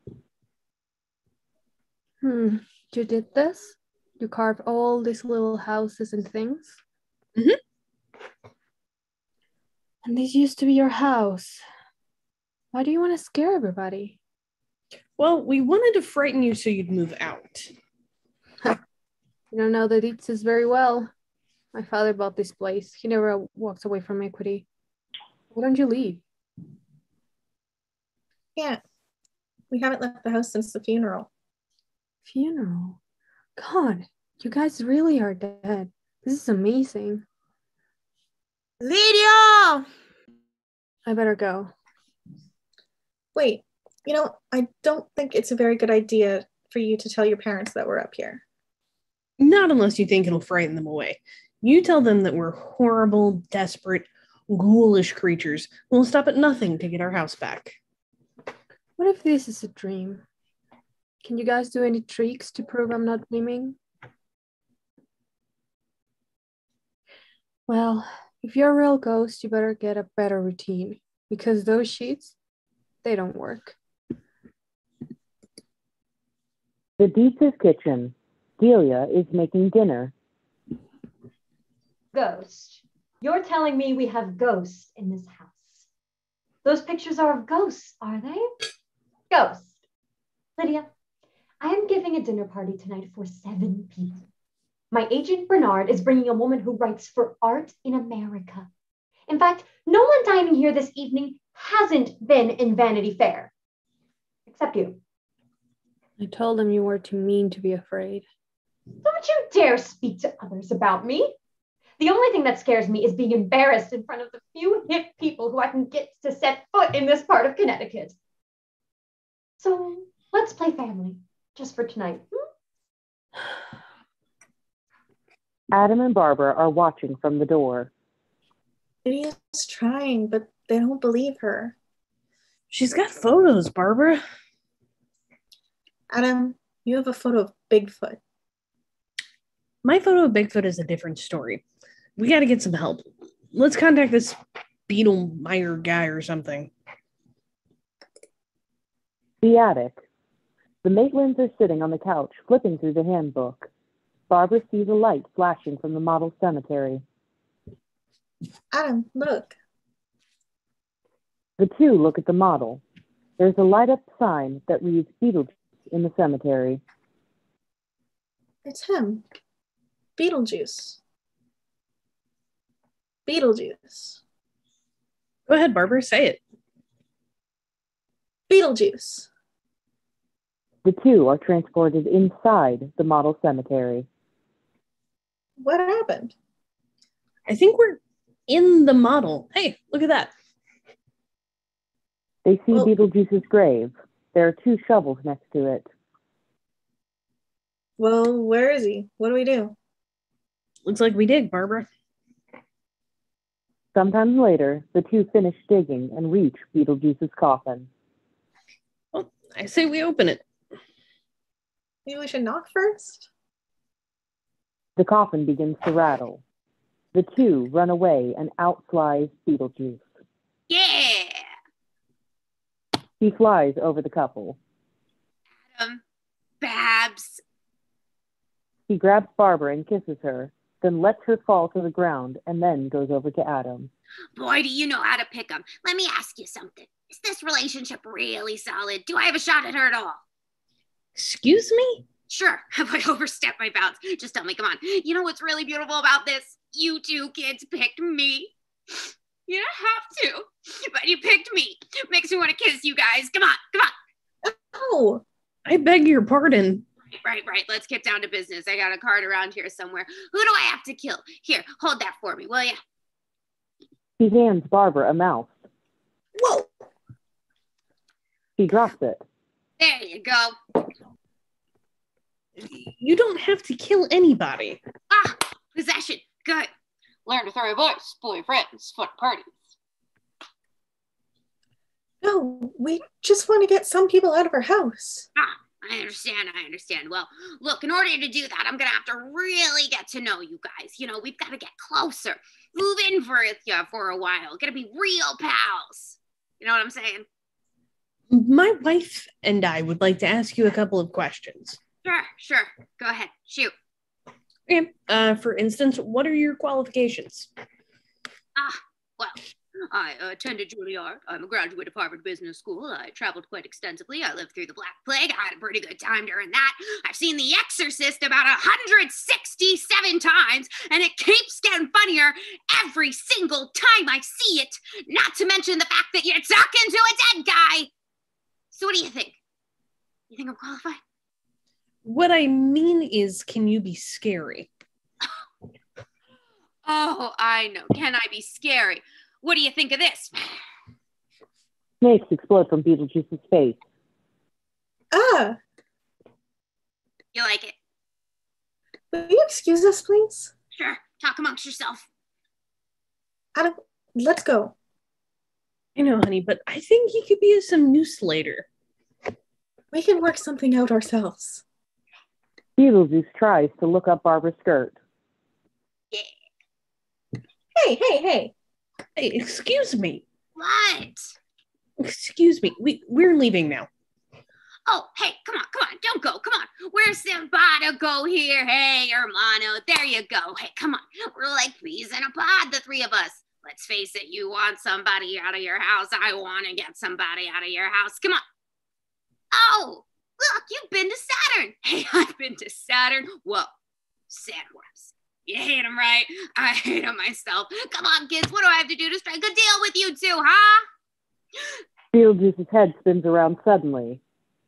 Hmm, you did this? You carved all these little houses and things? Mhm. And this used to be your house. Why do you want to scare everybody? Well, we wanted to frighten you so you'd move out. You don't know the Dietzes very well. My father bought this place. He never walked away from equity. Why don't you leave? Can't. We haven't left the house since the funeral. Funeral? God, you guys really are dead. This is amazing. Lydia! I better go. Wait, you know, I don't think it's a very good idea for you to tell your parents that we're up here. Not unless you think it'll frighten them away. You tell them that we're horrible, desperate, ghoulish creatures who will stop at nothing to get our house back. What if this is a dream? Can you guys do any tricks to prove I'm not dreaming? Well, if you're a real ghost, you better get a better routine, because those sheets, they don't work. The Dietz's kitchen. Delia is making dinner. Ghost. You're telling me we have ghosts in this house. Those pictures are of ghosts, are they? Ghost. Lydia, I am giving a dinner party tonight for seven people. My agent Bernard is bringing a woman who writes for Art in America. In fact, no one dining here this evening hasn't been in Vanity Fair. Except you. I told them you were too mean to be afraid. Don't you dare speak to others about me. The only thing that scares me is being embarrassed in front of the few hip people who I can get to set foot in this part of Connecticut. So let's play family, just for tonight. Hmm? Adam and Barbara are watching from the door. Lydia's trying, but they don't believe her. She's got photos, Barbara. Adam, you have a photo of Bigfoot. My photo of Bigfoot is a different story. We got to get some help. Let's contact this Beetlemeyer guy or something. The attic. The Maitlands are sitting on the couch, flipping through the handbook. Barbara sees a light flashing from the model cemetery. Adam, look. The two look at the model. There's a light-up sign that reads Beetlejuice in the cemetery. It's him. Beetlejuice. Beetlejuice. Go ahead, Barbara, say it. Beetlejuice. The two are transported inside the model cemetery. What happened? I think we're in the model. Hey, look at that. They see Well- Beetlejuice's grave. There are two shovels next to it. Well, where is he? What do we do? Looks like we dig, Barbara. Sometime later, the two finish digging and reach Beetlejuice's coffin. Well, I say we open it. Maybe we should knock first? The coffin begins to rattle. The two run away and out flies Beetlejuice. Yeah. He flies over the couple. Adam, Babs. He grabs Barbara and kisses her, then lets her fall to the ground and then goes over to Adam. Boy, do you know how to pick them. Let me ask you something. Is this relationship really solid? Do I have a shot at her at all? Excuse me? Sure, have I overstepped my bounds? Just tell me, come on. You know what's really beautiful about this? You two kids picked me. You don't have to, but you picked me. Makes me want to kiss you guys. Come on, come on. Oh, I beg your pardon. Right, right. Let's get down to business. I got a card around here somewhere. Who do I have to kill? Here, hold that for me, will ya? He hands Barbara a mouse. whoa. She drops it. There you go. You don't have to kill anybody. Ah, possession. Good. Learn to throw your voice, bully friends, fun parties. No, we just want to get some people out of our house. Ah, I understand, I understand. Well, look, in order to do that, I'm gonna have to really get to know you guys. You know, we've got to get closer. Move in with you for a while. Gonna be real pals. You know what I'm saying? My wife and I would like to ask you a couple of questions. Sure, sure. Go ahead. Shoot. Okay. Uh, for instance, what are your qualifications? Ah, well, I attended Juilliard. I'm a graduate of Harvard Business School. I traveled quite extensively. I lived through the Black Plague. I had a pretty good time during that. I've seen The Exorcist about one hundred sixty-seven times, and it keeps getting funnier every single time I see it. Not to mention the fact that you're talking to a dead guy. So what do you think? You think I'm qualified? What I mean is, can you be scary? Oh, I know. Can I be scary? What do you think of this? Snakes explode from Beetlejuice's face. Ah, You like it? will you excuse us, please? Sure. Talk amongst yourself. Adam, let's go. I know, honey, but I think he could be a some noose later. We can work something out ourselves. Beetlejuice tries to look up Barbara's skirt. Hey, hey, hey. Hey, excuse me. What? Excuse me. We, we're leaving now. Oh, hey, come on, come on. Don't go. Come on. Where's Simbada? Go here. Hey, hermano. There you go. Hey, come on. We're like peas in a pod, the three of us. Let's face it. You want somebody out of your house. I want to get somebody out of your house. Come on. Oh, look, you've been to Saturn. Hey, I've been to Saturn. Whoa, sandworms. You hate them, right? I hate them myself. Come on, kids. What do I have to do to strike a deal with you two, huh? Beetlejuice's head spins around suddenly.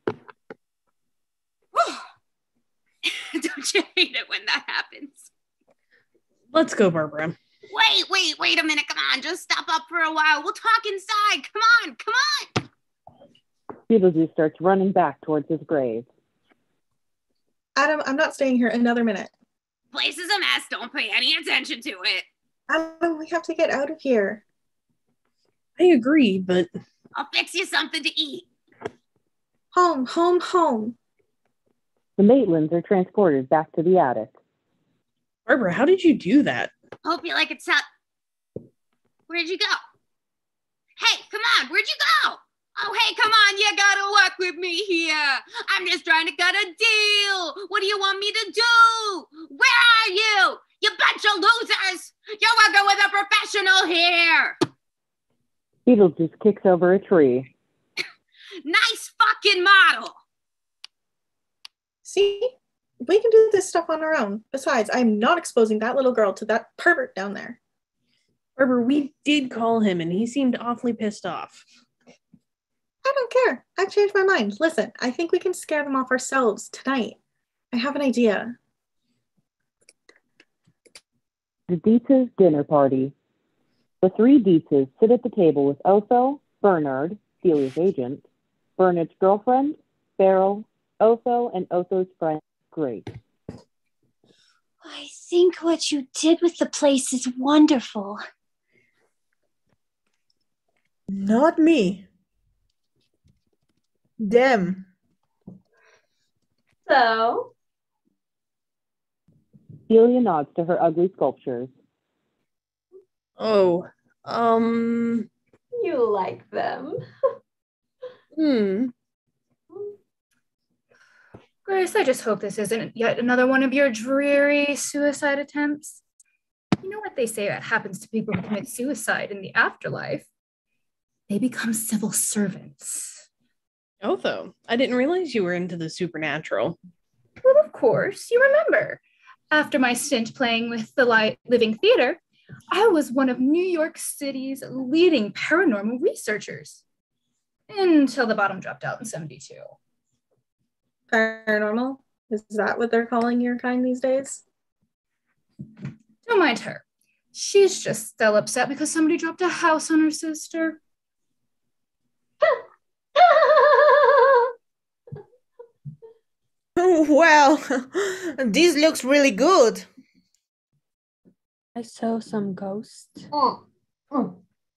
Don't you hate it when that happens? Let's go, Barbara. Wait, wait, wait a minute. Come on. Just stop up for a while. We'll talk inside. Come on, come on. Beetlejuice starts running back towards his grave. Adam, I'm not staying here another minute. Place is a mess. Don't pay any attention to it. Adam, we have to get out of here. I agree, but I'll fix you something to eat. Home, home, home. The Maitlands are transported back to the attic. Barbara, how did you do that? Hope you like it, son. Where'd you go? Hey, come on. Where'd you go? Oh, hey, come on. You gotta work with me here. I'm just trying to cut a deal. What do you want me to do? Where are you? You bunch of losers. You're working with a professional here. Beetlejuice kicks over a tree. Nice fucking model. See? We can do this stuff on our own. Besides, I'm not exposing that little girl to that pervert down there. Barbara, we did call him and he seemed awfully pissed off. I don't care. I've changed my mind. Listen, I think we can scare them off ourselves tonight. I have an idea. The Dietz's dinner party. The three Dietzes sit at the table with Otho, Bernard, Celia's agent, Bernard's girlfriend, Beryl, Otho, and Otho's friend, Grace. I think what you did with the place is wonderful. Not me. Them. So, Celia nods to her ugly sculptures. Oh, um, you like them. hmm. Grace, I just hope this isn't yet another one of your dreary suicide attempts. You know what they say that happens to people who commit suicide in the afterlife? They become civil servants. Otho, I didn't realize you were into the supernatural. Who the course, you remember. After my stint playing with the Li- Living Theater, I was one of New York City's leading paranormal researchers. Until the bottom dropped out in seventy-two. Paranormal? Is that what they're calling your kind these days? Don't mind her. She's just still upset because somebody dropped a house on her sister. Well, this looks really good. I saw some ghosts. Oh. Oh.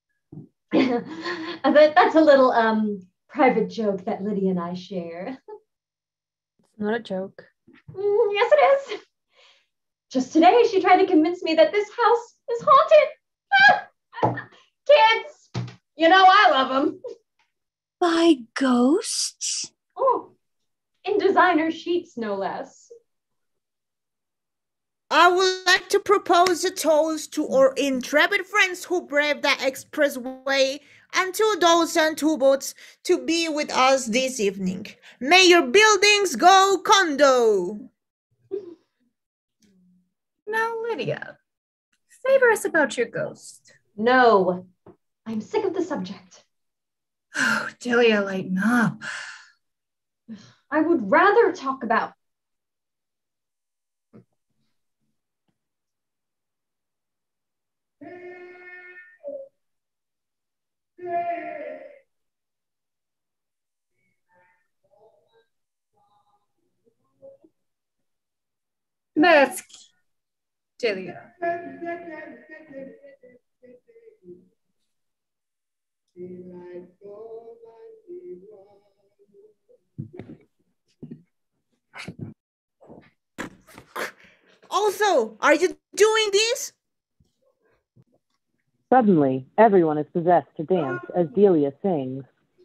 That, that's a little um private joke that Lydia and I share. It's not a joke. Mm, yes, it is. Just today, she tried to convince me that this house is haunted. Kids, you know I love them. By ghosts? Oh, in designer sheets, no less. I would like to propose a toast to our intrepid friends who braved that expressway and to those on two boats to be with us this evening. May your buildings go condo. Now, Lydia, favor us about your ghost. No, I'm sick of the subject. Oh, Delia, lighten up. I would rather talk about That's Delia. Also, are you doing this? Suddenly, everyone is possessed to dance as Delia sings.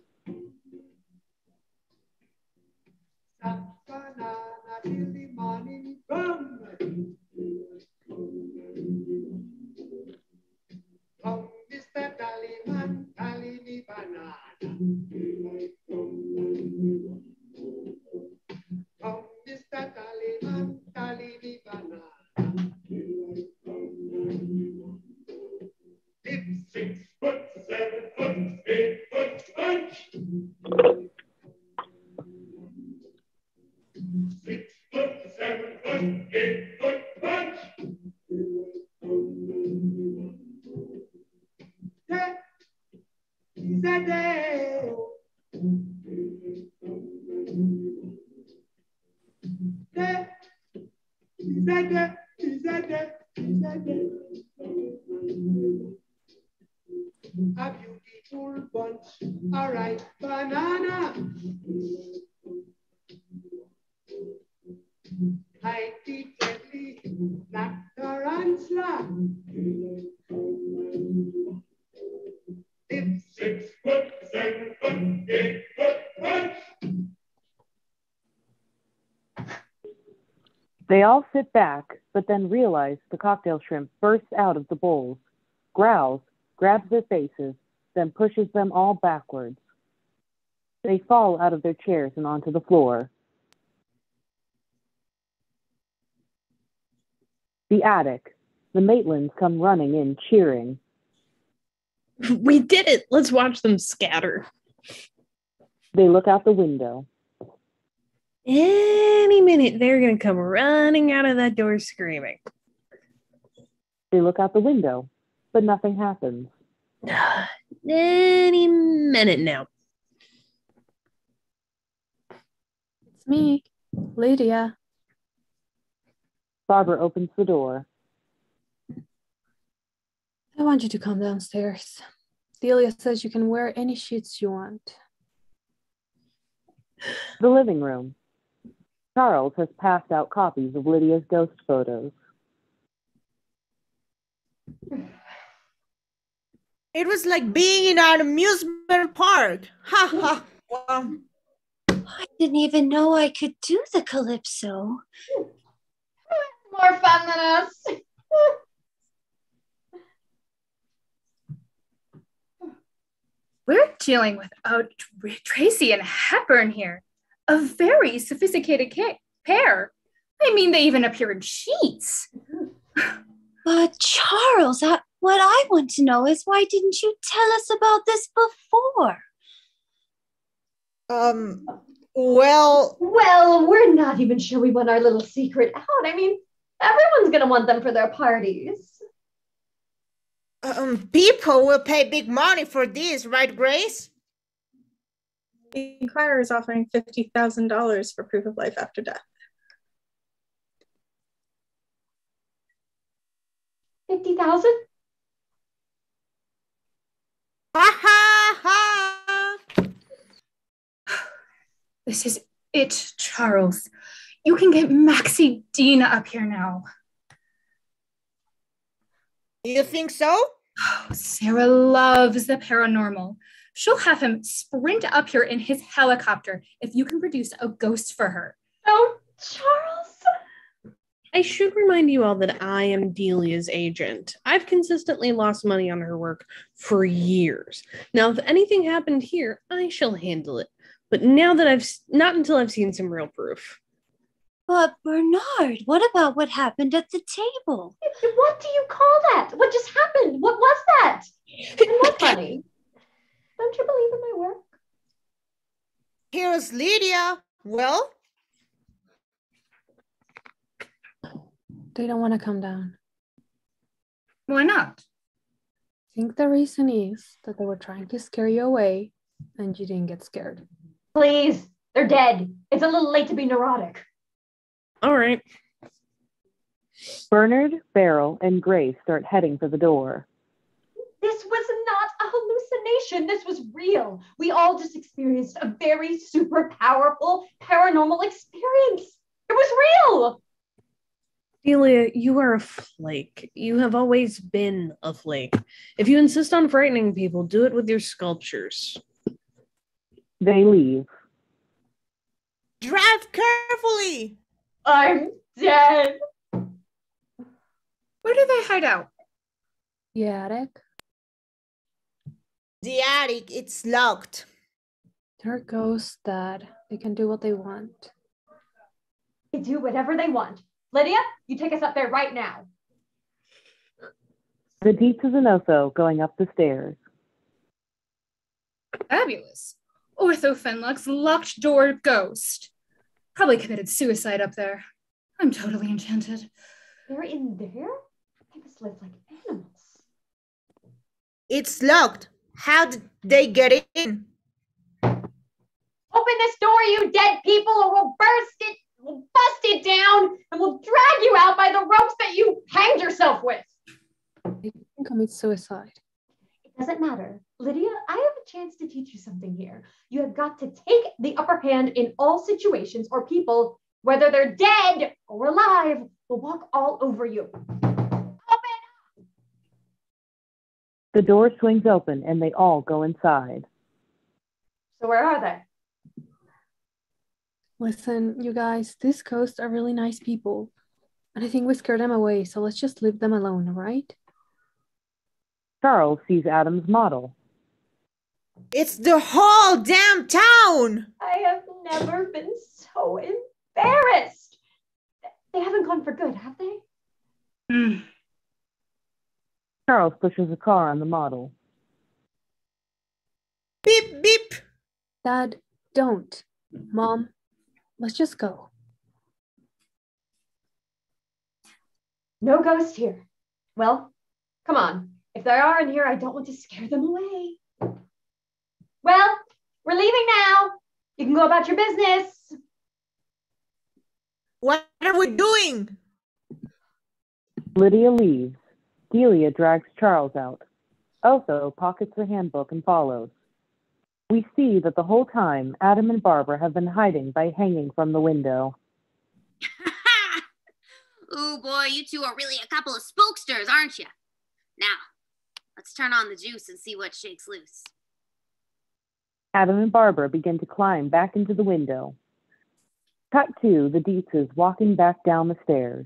A beautiful bunch, a ripe banana. Mighty deadly black tarantula. Live six foot, seven foot, eight foot bunch. They all sit back, but then realize the cocktail shrimp bursts out of the bowls, growls, grabs their faces, then pushes them all backwards. They fall out of their chairs and onto the floor. The attic. The Maitlands come running in, cheering. We did it! Let's watch them scatter. They look out the window. Any minute, they're going to come running out of that door screaming. They look out the window, but nothing happens. Any minute now. It's me, Lydia. Barbara opens the door. I want you to come downstairs. Delia says you can wear any sheets you want. The living room. Charles has passed out copies of Lydia's ghost photos. It was like being in an amusement park. Ha ha. Wow. I didn't even know I could do the calypso. More fun than us. We're dealing with uh, Tracy and Hepburn here. A very sophisticated ca- pair. I mean, they even appear in sheets. But Charles, I, what I want to know is why didn't you tell us about this before? Um, well... Well, we're not even sure we want our little secret out. I mean, everyone's gonna want them for their parties. Um, people will pay big money for this, right, Grace? The Inquirer is offering fifty thousand dollars for proof of life after death. fifty thousand? Ha ha ha! This is it, Charles. You can get Maxie Dina up here now. You think so? Oh, Sarah loves the paranormal. She'll have him sprint up here in his helicopter if you can produce a ghost for her. Oh, Charles! I should remind you all that I am Delia's agent. I've consistently lost money on her work for years. Now, if anything happened here, I shall handle it. But now that I've, not until I've seen some real proof. But Bernard, what about what happened at the table? What do you call that? What just happened? What was that? And what funny? Don't you believe in my work? Here's Lydia. Well? They don't want to come down. Why not? I think the reason is that they were trying to scare you away and you didn't get scared. Please, they're dead. It's a little late to be neurotic. All right. Bernard, Beryl, and Grace start heading for the door. This was not a hallucination. This was real. We all just experienced a very super powerful paranormal experience. It was real. Delia, you are a flake. You have always been a flake. If you insist on frightening people, do it with your sculptures. They leave. Drive carefully. I'm dead. Where do they hide out? The attic. The attic, it's locked. They're ghosts, Dad. They can do what they want. They do whatever they want. Lydia, you take us up there right now. The Dietzes and Otho going up the stairs. Fabulous. Ortho Fenlock's locked door ghost. Probably committed suicide up there. I'm totally enchanted. They're in there? They must live like animals. It's locked. How did they get in? Open this door, you dead people, or we'll burst it, we'll bust it down, and we'll drag you out by the ropes that you hanged yourself with. They can commit suicide. It doesn't matter. Lydia, I have a chance to teach you something here. You have got to take the upper hand in all situations, or people, whether they're dead or alive, will walk all over you. Open! The door swings open and they all go inside. So where are they? Listen, you guys, these ghosts are really nice people. And I think we scared them away, so let's just leave them alone, all right? Charles sees Adam's model. It's the whole damn town. I have never been so embarrassed. They haven't gone for good, have they? Mm. Charles pushes a car on the model. Beep, beep. Dad, don't. Mom, let's just go. No ghost here. Well, come on. If there are in here, I don't want to scare them away. Well, we're leaving now. You can go about your business. What are we doing? Lydia leaves. Delia drags Charles out. Otho pockets the handbook and follows. We see that the whole time, Adam and Barbara have been hiding by hanging from the window. Ooh, boy, you two are really a couple of spooksters, aren't you? Now, let's turn on the juice and see what shakes loose. Adam and Barbara begin to climb back into the window. Cut to the Dietzes walking back down the stairs.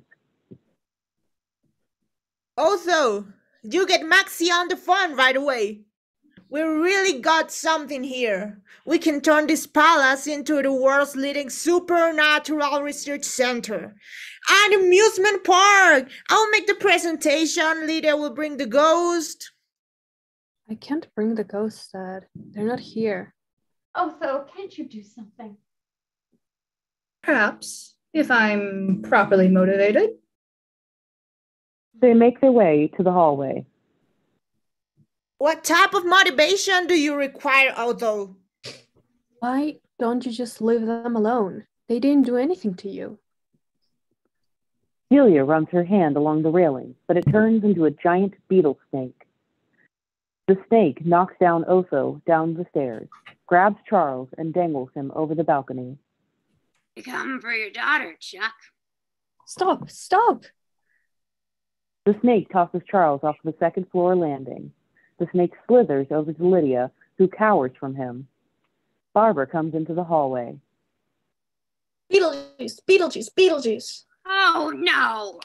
Also, you get Maxie on the phone right away. We really got something here. We can turn this palace into the world's leading supernatural research center. An amusement park. I'll make the presentation. Lydia will bring the ghost. I can't bring the ghosts, Dad. They're not here. Otho, can't you do something? Perhaps, if I'm properly motivated. They make their way to the hallway. What type of motivation do you require, Otho? Why don't you just leave them alone? They didn't do anything to you. Delia runs her hand along the railing, but it turns into a giant beetle snake. The snake knocks down Otho down the stairs, grabs Charles, and dangles him over the balcony. You come for your daughter, Chuck. Stop, stop! The snake tosses Charles off the second floor landing. The snake slithers over to Lydia, who cowers from him. Barbara comes into the hallway. Beetlejuice, Beetlejuice, Beetlejuice. Oh, no.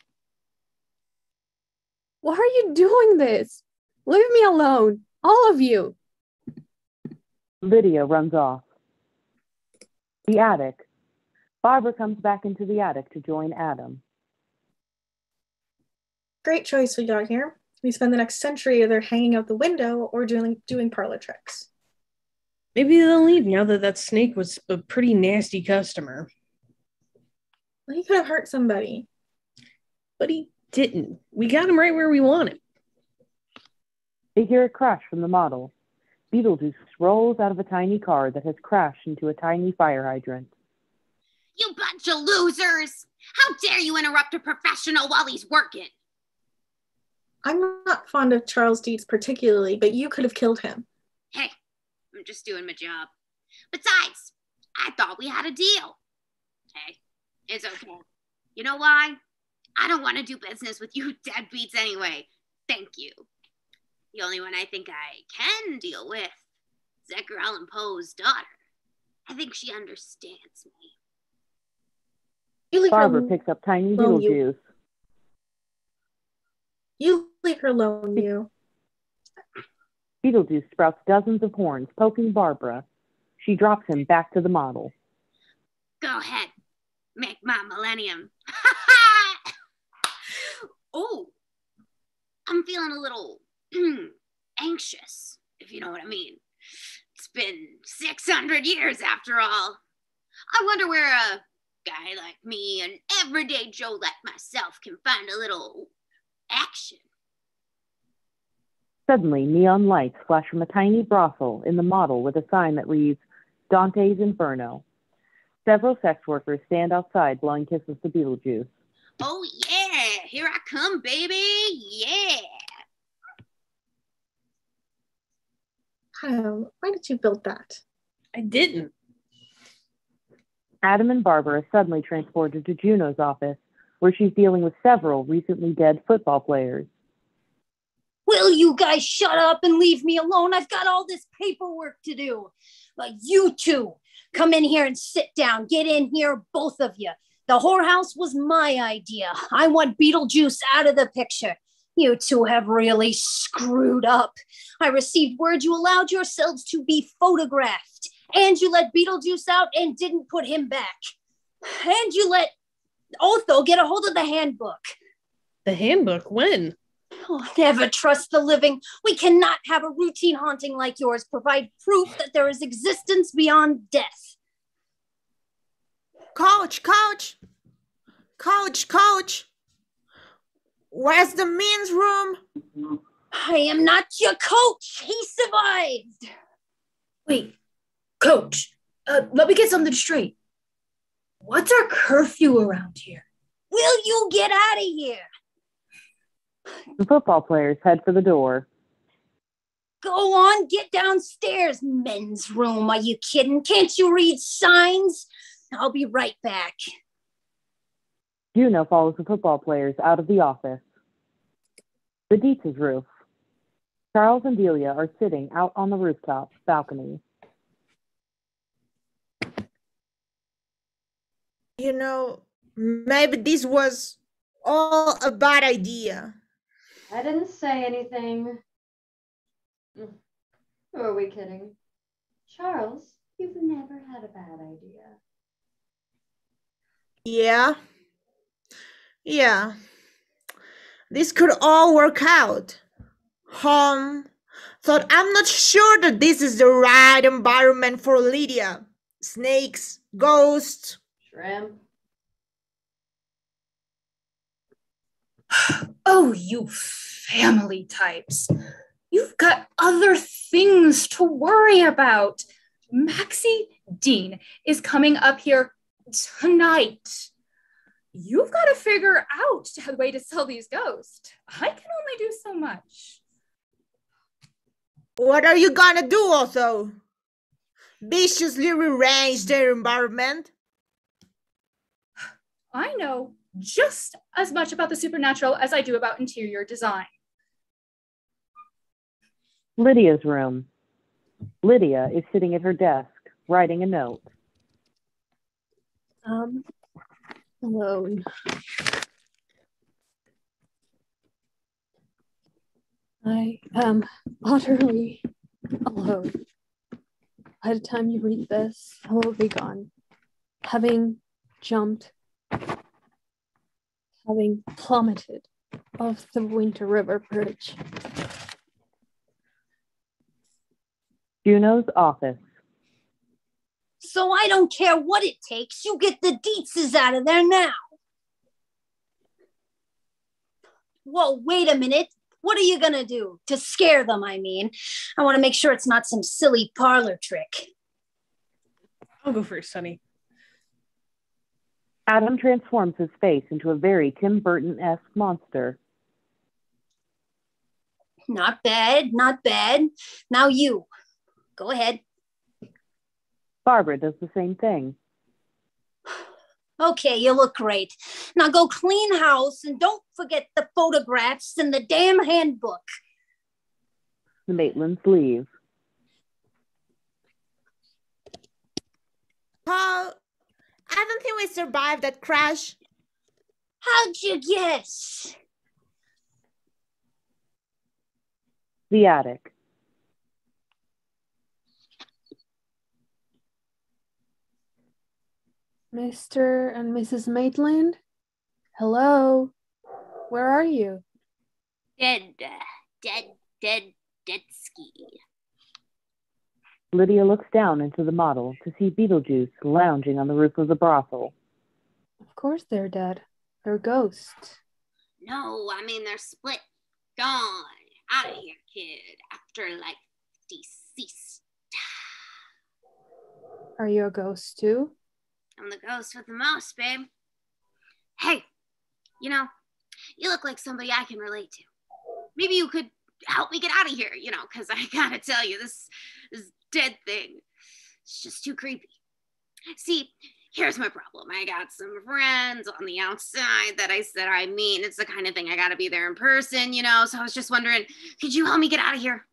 Why are you doing this? Leave me alone, all of you. Lydia runs off. The attic. Barbara comes back into the attic to join Adam. Great choice we got here. We spend the next century either hanging out the window or doing doing parlor tricks. Maybe they'll leave now that that snake was a pretty nasty customer. Well, he could have hurt somebody. But he didn't. We got him right where we want him. They hear a crash from the model. Beetlejuice rolls out of a tiny car that has crashed into a tiny fire hydrant. You bunch of losers! How dare you interrupt a professional while he's working? I'm not fond of Charles Dietz particularly, but you could have killed him. Hey, I'm just doing my job. Besides, I thought we had a deal. Hey, it's okay. You know why? I don't want to do business with you deadbeats anyway. Thank you. The only one I think I can deal with is Edgar Allan Poe's daughter. I think she understands me. You leave Barbara her picks up tiny alone, Beetlejuice. you. You leave her alone, you. Beetlejuice sprouts dozens of horns, poking Barbara. She drops him back to the model. Go ahead. Make my millennium. Oh, I'm feeling a little anxious, if you know what I mean. It's been six hundred years after all. I wonder where a guy like me, an everyday Joe like myself, can find a little action. Suddenly, neon lights flash from a tiny brothel in the model with a sign that reads, Dante's Inferno. Several sex workers stand outside blowing kisses to Beetlejuice. Oh yeah, here I come, baby, yeah. Kyle, why did you build that? I didn't. Adam and Barbara are suddenly transported to Juno's office, where she's dealing with several recently dead football players. Will you guys shut up and leave me alone? I've got all this paperwork to do. But you two, come in here and sit down. Get in here, both of you. The whorehouse was my idea. I want Beetlejuice out of the picture. You two have really screwed up. I received word you allowed yourselves to be photographed. And you let Beetlejuice out and didn't put him back. And you let Otho get a hold of the handbook. The handbook? When? Oh, never trust the living. We cannot have a routine haunting like yours provide proof that there is existence beyond death. Coach, coach, coach, coach. Where's the men's room? I am not your coach. He survived. Wait, coach, uh, let me get something straight. What's our curfew around here? Will you get out of here? The football players head for the door. Go on, get downstairs. Men's room, are you kidding? Can't you read signs? I'll be right back. Juno follows the football players out of the office. The Dietz's roof. Charles and Delia are sitting out on the rooftop balcony. You know, maybe this was all a bad idea. I didn't say anything. Who are we kidding? Charles, you've never had a bad idea. Yeah. Yeah. This could all work out. Home. Thought I'm not sure that this is the right environment for Lydia. Snakes, ghosts. Shrimp. Oh, you family types. You've got other things to worry about. Maxie Dean is coming up here tonight. You've got to figure out a way to sell these ghosts. I can only do so much. What are you gonna do, also? Viciously rearrange their environment? I know just as much about the supernatural as I do about interior design. Lydia's room. Lydia is sitting at her desk, writing a note. Um, alone. I am utterly alone. By the time you read this, I will be gone. Having jumped, having plummeted off the Winter River Bridge. Juno's office. So I don't care what it takes. You get the deetses out of there now. Whoa, wait a minute. What are you going to do? To scare them, I mean. I want to make sure it's not some silly parlor trick. I'll go first, Sonny. Adam transforms his face into a very Tim Burton-esque monster. Not bad, not bad. Now you. Go ahead. Barbara does the same thing. Okay, you look great. Now go clean house and don't forget the photographs and the damn handbook. The Maitlands leave. Paul, I don't think we survived that crash. How'd you guess? The attic. Mister and Missus Maitland? Hello? Where are you? Dead, dead, dead, dead ski. Lydia looks down into the model to see Beetlejuice lounging on the roof of the brothel. Of course they're dead. They're ghosts. No, I mean they're split, gone, out of here, kid. Afterlife deceased. Are you a ghost too? I'm the ghost with the most, babe. Hey, you know, you look like somebody I can relate to. Maybe you could help me get out of here, you know, because I gotta tell you, this, this dead thing, it's just too creepy. See, here's my problem. I got some friends on the outside that I said I mean. It's the kind of thing I gotta be there in person, you know, so I was just wondering, could you help me get out of here?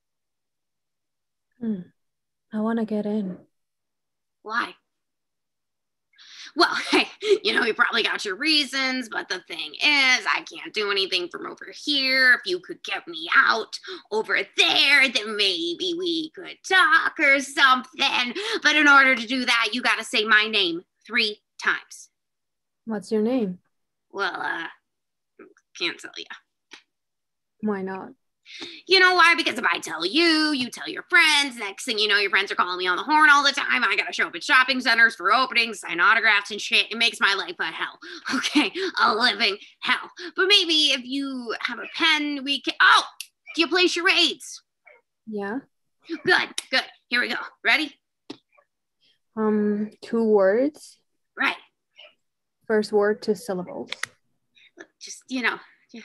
Hmm. I want to get in. Why? Well, hey, you know, you probably got your reasons, but the thing is, I can't do anything from over here. If you could get me out over there, then maybe we could talk or something. But in order to do that, you got to say my name three times. What's your name? Well, uh, can't tell you. Why not? You know why? Because if I tell you, you tell your friends, next thing you know, your friends are calling me on the horn all the time. I gotta show up at shopping centers for openings, sign autographs and shit. It makes my life a hell. Okay, a living hell. But maybe if you have a pen, we can... Oh, do you play charades? Yeah. Good, good. Here we go. Ready? Um, two words. Right. First word, two syllables. Just, you know...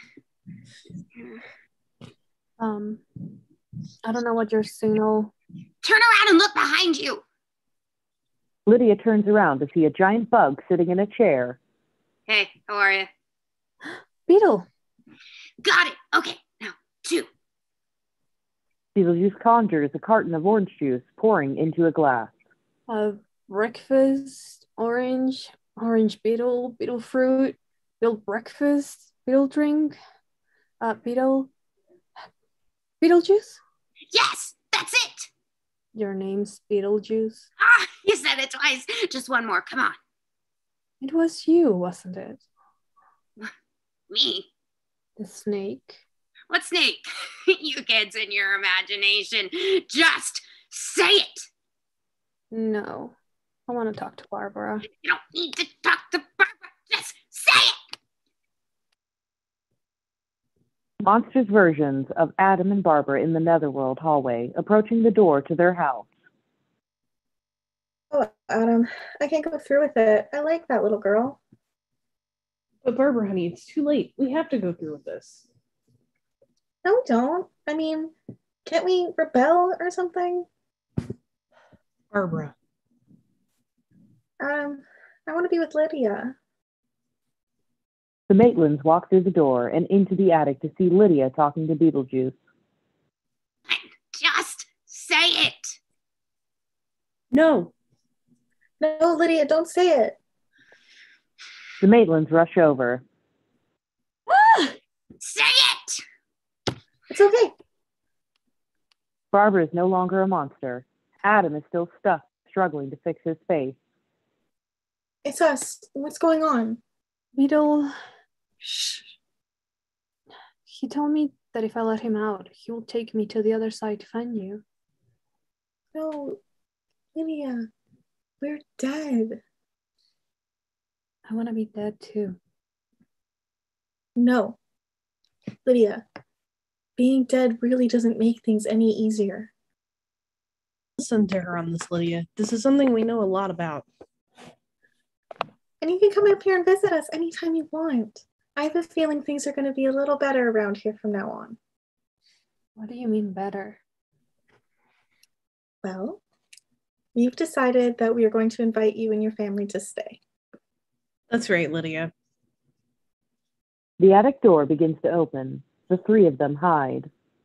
Um, I don't know what your signal. Turn around and look behind you. Lydia turns around to see a giant bug sitting in a chair. Hey, how are you? Beetle. Got it. Okay, now two. Beetlejuice conjures a carton of orange juice, pouring into a glass. Uh, breakfast, orange, orange beetle, beetle fruit, beetle breakfast, beetle drink, uh, beetle. Beetlejuice? Yes, That's it. Your name's Beetlejuice? Ah, you said it twice. Just one more. Come on. It was you, wasn't it? Me? The snake? What snake? You kids in your imagination. Just say it. No. I want to talk to Barbara. You don't need to talk to Barbara. Just say it. Monsters versions of Adam and Barbara in the Netherworld hallway, approaching the door to their house. Oh, Adam, I can't go through with it. I like that little girl. But Barbara, honey, it's too late. We have to go through with this. No, we don't. I mean, can't we rebel or something? Barbara. Um, I want to be with Lydia. The Maitlands walk through the door and into the attic to see Lydia talking to Beetlejuice. Just say it. No. No, Lydia, don't say it. The Maitlands rush over. Say it. It's okay. Barbara is no longer a monster. Adam is still stuck, struggling to fix his face. It's us. What's going on? Beetle. Shh. He told me that if I let him out, he will take me to the other side to find you. No, Lydia, we're dead. I want to be dead too. No, Lydia, being dead really doesn't make things any easier. Listen to her on this, Lydia. This is something we know a lot about. And you can come up here and visit us anytime you want. I have a feeling things are going to be a little better around here from now on. What do you mean better? Well, we've decided that we are going to invite you and your family to stay. That's right, Lydia. The attic door begins to open. The three of them hide.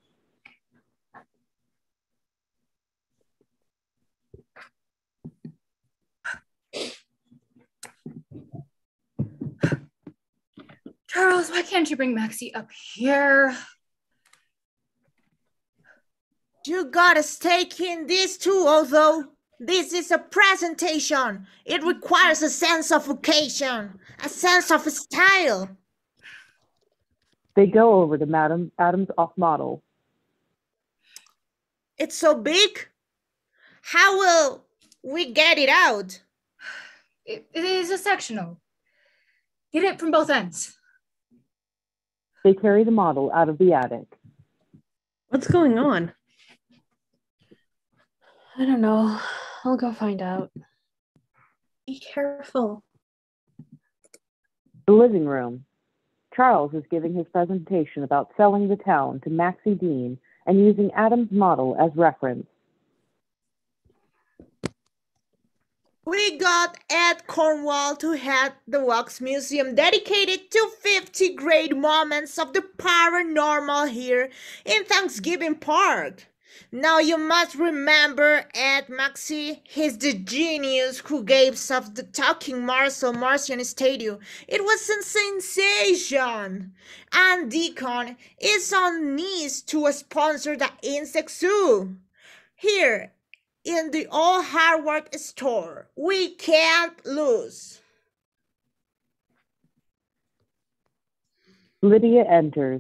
Charles, why can't you bring Maxie up here? You gotta stake in this too, although this is a presentation. It requires a sense of occasion, a sense of style. They go over to Madam Adam's off model. It's so big. How will we get it out? It, it is a sectional. Get it from both ends. They carry the model out of the attic. What's going on? I don't know. I'll go find out. Be careful. The living room. Charles is giving his presentation about selling the town to Maxie Dean and using Adam's model as reference. We got Ed Cornwall to head the Wax Museum dedicated to fifty great moments of the paranormal here in Thanksgiving Park. Now you must remember Ed Maxie. He's the genius who gave us the talking Marcel Martian Statue. It was a sensation. And Deacon is on knees to sponsor the insect zoo. Here in the old Harvard store, we can't lose. Lydia enters.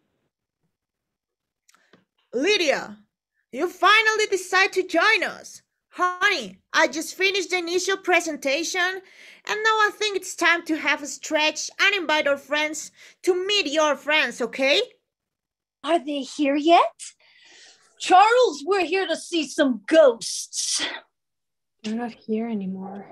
Lydia, you finally decide to join us. Honey, I just finished the initial presentation and now I think it's time to have a stretch and invite our friends to meet your friends, okay? Are they here yet? Charles, we're here to see some ghosts. They're not here anymore.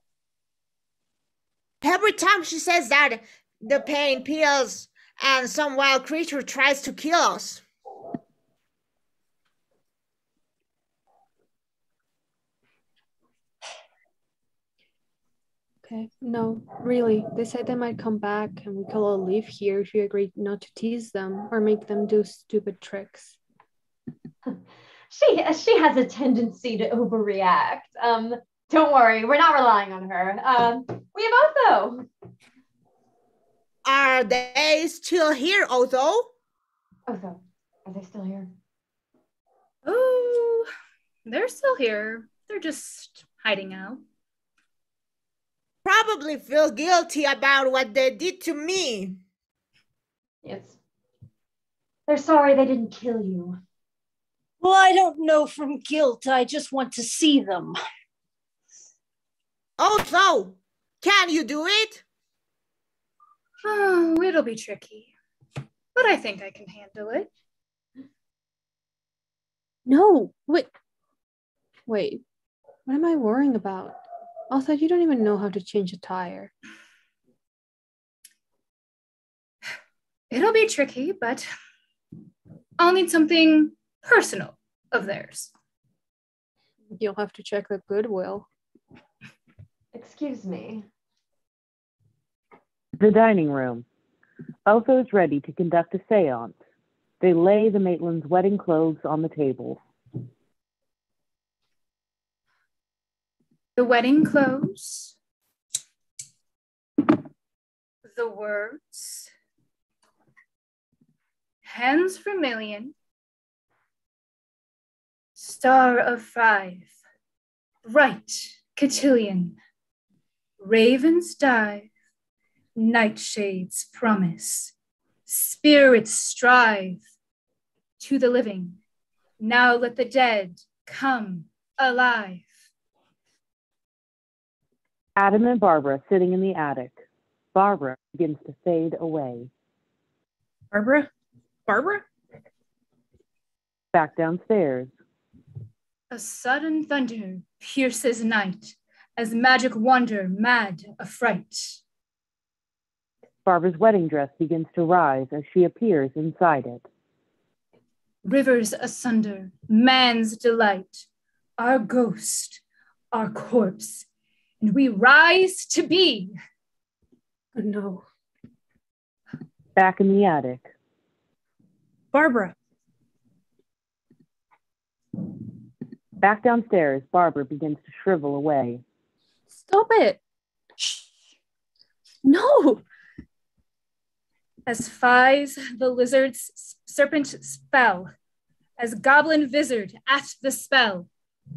Every time she says that, the pain peels and some wild creature tries to kill us. Okay, no, really. They said they might come back and we could all live here if you agreed not to tease them or make them do stupid tricks. She she has a tendency to overreact. Um, don't worry, we're not relying on her. Um, we have Otho. Are they still here, Otho? Otho, are they still here? Oh, they're still here. They're just hiding out. Probably feel guilty about what they did to me. Yes. They're sorry they didn't kill you. Well, I don't know from guilt. I just want to see them. Also, can you do it? Oh, it'll be tricky. But I think I can handle it. No, wait. Wait, what am I worrying about? Also, you don't even know how to change a tire. It'll be tricky, but I'll need something personal of theirs. You'll have to check the Goodwill. Excuse me. The dining room. Otho is ready to conduct a seance. They lay the Maitland's wedding clothes on the table. The wedding clothes. The words. Hands vermilion. Star of five. Bright cotillion. Ravens dive. Nightshades promise. Spirits strive. To the living. Now let the dead come alive. Adam and Barbara sitting in the attic. Barbara begins to fade away. Barbara? Barbara? Back downstairs. A sudden thunder pierces night, as magic wonder mad affright. Barbara's wedding dress begins to rise as she appears inside it. Rivers asunder, man's delight, our ghost, our corpse, and we rise to be. Oh, no. Back in the attic. Barbara. Back downstairs, Barbara begins to shrivel away. Stop it. Shh. No. As Fies the lizard's serpent spell, as goblin vizard at the spell.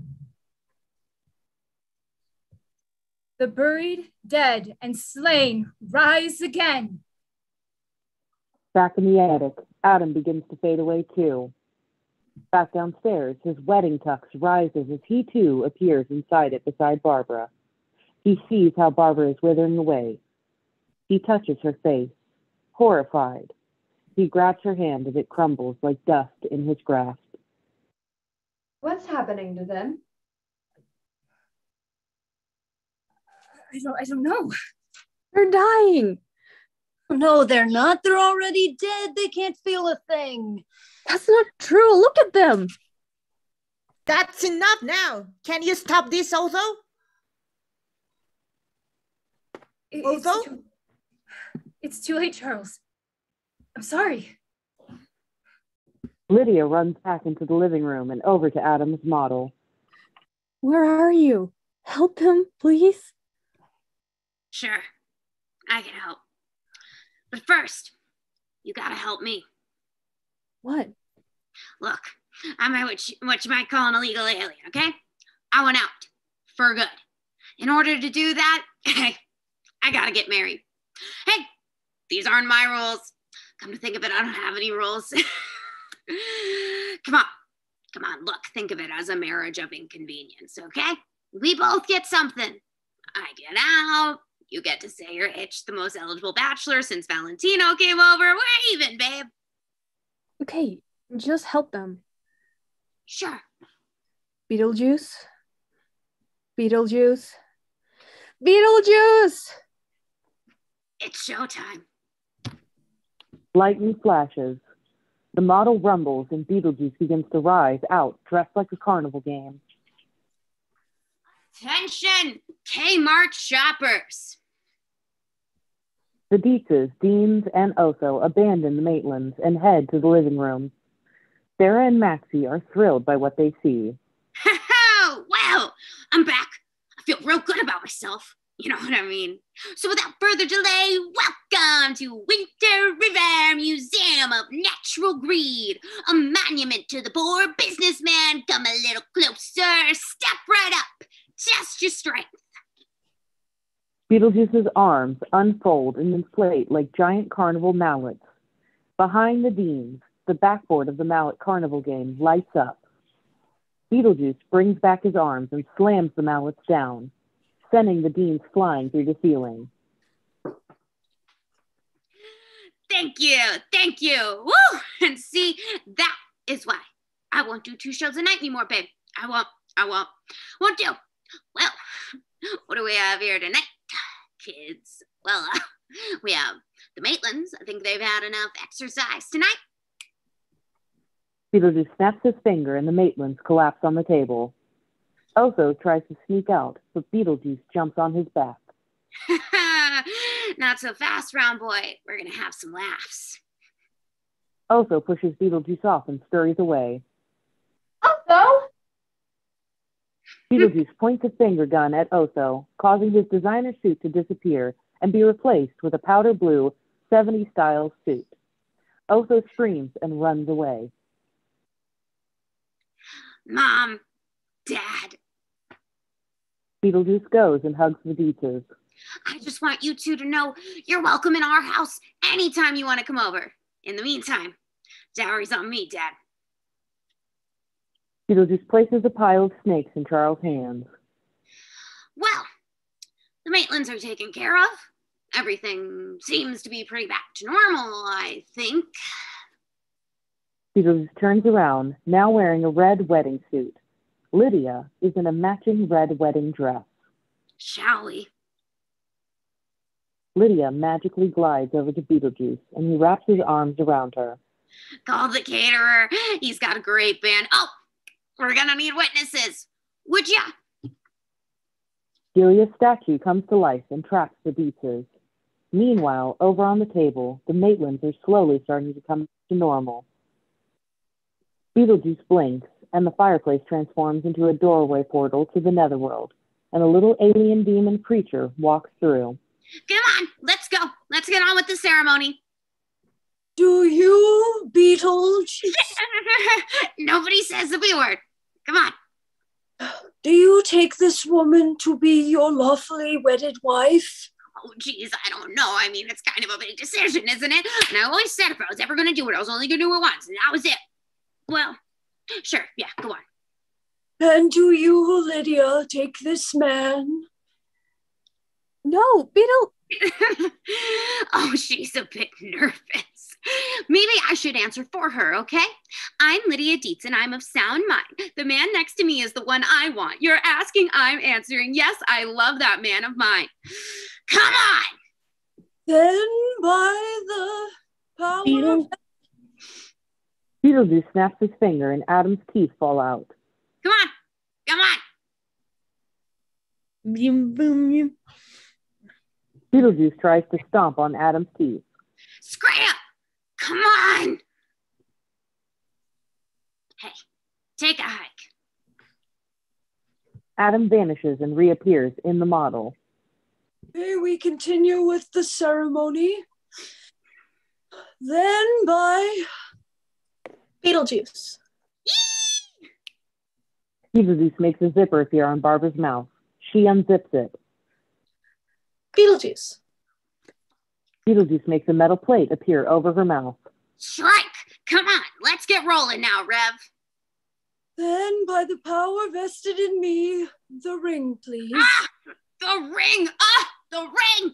The buried, dead, and slain rise again. Back in the attic, Adam begins to fade away too. Back downstairs, his wedding tux rises as he too appears inside it beside Barbara. He sees how Barbara is withering away. He touches her face, horrified. He grabs her hand as it crumbles like dust in his grasp. What's happening to them? I don't, I don't know. They're dying. No, they're not. They're already dead. They can't feel a thing. That's not true. Look at them. That's enough now. Can you stop this, Otho? It- Otho? It's too, it's too late, Charles. I'm sorry. Lydia runs back into the living room and over to Adam's model. Where are you? Help him, please. Sure, I can help. But first, you gotta help me. What? Look, I'm a, what, you, what you might call an illegal alien, okay? I want out for good. In order to do that, I gotta get married. Hey, these aren't my rules. Come to think of it, I don't have any rules. Come on, come on, look, think of it as a marriage of inconvenience, okay? We both get something. I get out. You get to say you're Hitch, the most eligible bachelor since Valentino came over. We're even, babe. Okay, just help them. Sure. Beetlejuice? Beetlejuice? Beetlejuice! It's showtime. Lightning flashes. The model rumbles and Beetlejuice begins to rise out, dressed like a carnival game. Attention, Kmart shoppers. The Dietzes, Deans, and Otho abandon the Maitlands and head to the living room. Sarah and Maxie are thrilled by what they see. Well, I'm back. I feel real good about myself. You know what I mean? So without further delay, welcome to Winter River Museum of Natural Greed, a monument to the poor businessman. Come a little closer, step right up, test your strength. Beetlejuice's arms unfold and inflate like giant carnival mallets. Behind the Deans, the backboard of the mallet carnival game lights up. Beetlejuice brings back his arms and slams the mallets down, sending the Deans flying through the ceiling. Thank you, thank you. Woo! And see, that is why I won't do two shows a night anymore, babe. I won't, I won't, won't do. Well, what do we have here tonight, kids? Well, uh, we have the Maitlands. I think they've had enough exercise tonight. Beetlejuice snaps his finger and the Maitlands collapse on the table. Otho tries to sneak out, but Beetlejuice jumps on his back. Not so fast, round boy. We're going to have some laughs. Otho pushes Beetlejuice off and scurries away. Otho! Beetlejuice points a finger gun at Otho, causing his designer suit to disappear and be replaced with a powder blue seventies style suit. Otho screams and runs away. Mom, Dad. Beetlejuice goes and hugs the Deetzes. I just want you two to know you're welcome in our house anytime you want to come over. In the meantime, dowry's on me, Dad. Beetlejuice places a pile of snakes in Charles' hands. Well, the Maitlands are taken care of. Everything seems to be pretty back to normal, I think. Beetlejuice turns around, now wearing a red wedding suit. Lydia is in a matching red wedding dress. Shall we? Lydia magically glides over to Beetlejuice, and he wraps his arms around her. Call the caterer. He's got a great band. Oh, we're gonna need witnesses. Would ya? Delia's statue comes to life and traps the Deetzes. Meanwhile, over on the table, the Maitlands are slowly starting to come to normal. Beetlejuice blinks, and the fireplace transforms into a doorway portal to the netherworld, and a little alien demon creature walks through. Come on, let's go. Let's get on with the ceremony. Do you, Beetlejuice? Nobody says the B word. Come on. Do you take this woman to be your lawfully wedded wife? Oh, geez, I don't know. I mean, it's kind of a big decision, isn't it? And I always said if I was ever going to do it, I was only going to do it once, and that was it. Well, sure, yeah, go on. And do you, Lydia, take this man? No, Beetle. Oh, she's a bit nervous. Maybe I should answer for her, okay? I'm Lydia Dietz, and I'm of sound mind. The man next to me is the one I want. You're asking, I'm answering. Yes, I love that man of mine. Come on! Then by the power Beetle. of... Beetlejuice snaps his finger, and Adam's teeth fall out. Come on! Come on! Boom, boom. Beetlejuice tries to stomp on Adam's teeth. Scram! Come on! Hey, take a hike. Adam vanishes and reappears in the model. May we continue with the ceremony? Then by... Beetlejuice. Beetlejuice makes a zipper appear on Barbara's mouth. She unzips it. Beetlejuice. Beetlejuice makes a metal plate appear over her mouth. Strike! Come on, let's get rolling now, Rev. Then by the power vested in me, the ring, please. Ah! The ring! Ah! The ring!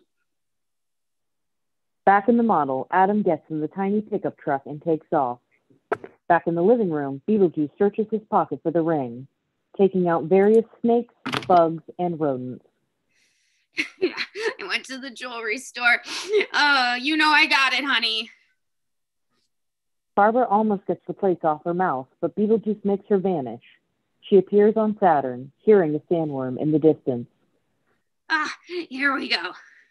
Back in the model, Adam gets in the tiny pickup truck and takes off. Back in the living room, Beetlejuice searches his pocket for the ring, taking out various snakes, bugs, and rodents. I went to the jewelry store. Oh, you know I got it, honey. Barbara almost gets the plates off her mouth, but Beetlejuice makes her vanish. She appears on Saturn, hearing a sandworm in the distance. Ah, here we go.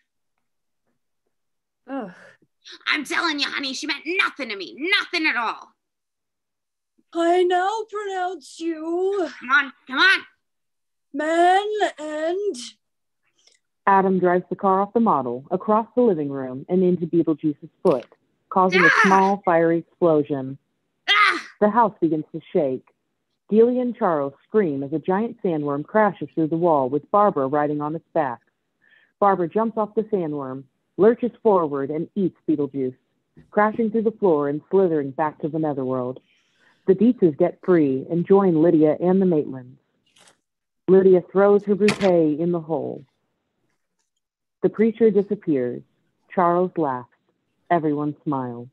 Ugh. I'm telling you, honey, she meant nothing to me. Nothing at all. I now pronounce you Come on, come on. man and Adam drives the car off the model, across the living room, and into Beetlejuice's foot, causing a Ah! small, fiery explosion. Ah! The house begins to shake. Delia and Charles scream as a giant sandworm crashes through the wall with Barbara riding on its back. Barbara jumps off the sandworm, lurches forward, and eats Beetlejuice, crashing through the floor and slithering back to the netherworld. The Dietzes get free and join Lydia and the Maitlands. Lydia throws her bouquet in the hole. The preacher disappears. Charles laughs. Everyone smiles.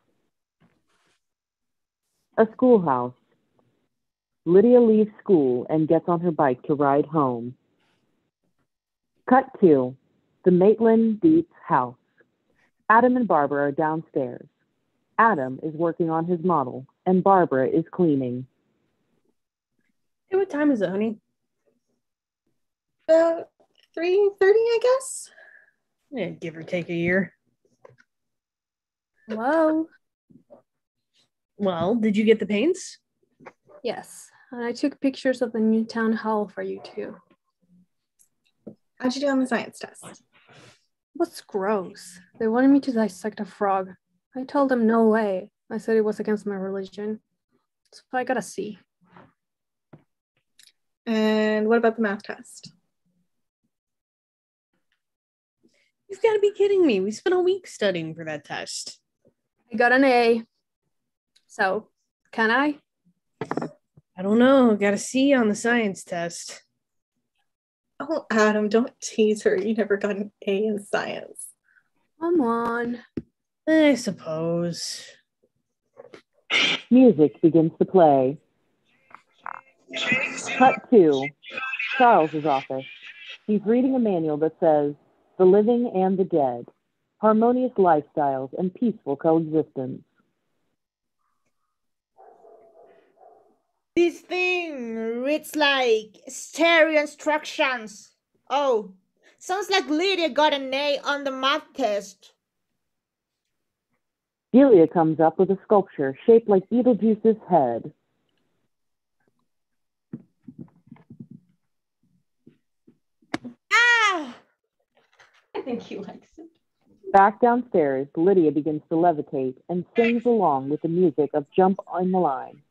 A schoolhouse. Lydia leaves school and gets on her bike to ride home. Cut two. The Maitland Dietz house. Adam and Barbara are downstairs. Adam is working on his model, and Barbara is cleaning. Hey, what time is it, honey? About three thirty, I guess. Yeah, give or take a year. Hello? Well, did you get the paints? Yes, and I took pictures of the new town hall for you too. How'd you do on the science test? What's gross? They wanted me to dissect a frog. I told them no way. I said it was against my religion. So I got a C. And what about the math test? You've got to be kidding me. We spent a week studying for that test. I got an A. So, can I? I don't know. Got a C on the science test. Oh, Adam, don't tease her. You never got an A in science. Come on. I suppose. Music begins to play. Cut two. Charles's office. He's reading a manual that says, "The living and the dead, harmonious lifestyles and peaceful coexistence." This thing reads like stereo instructions. Oh, sounds like Lydia got an A on the math test. Delia comes up with a sculpture shaped like Beetlejuice's head. Ah! I think he likes it. Back downstairs, Lydia begins to levitate and sings along with the music of Jump on the Line.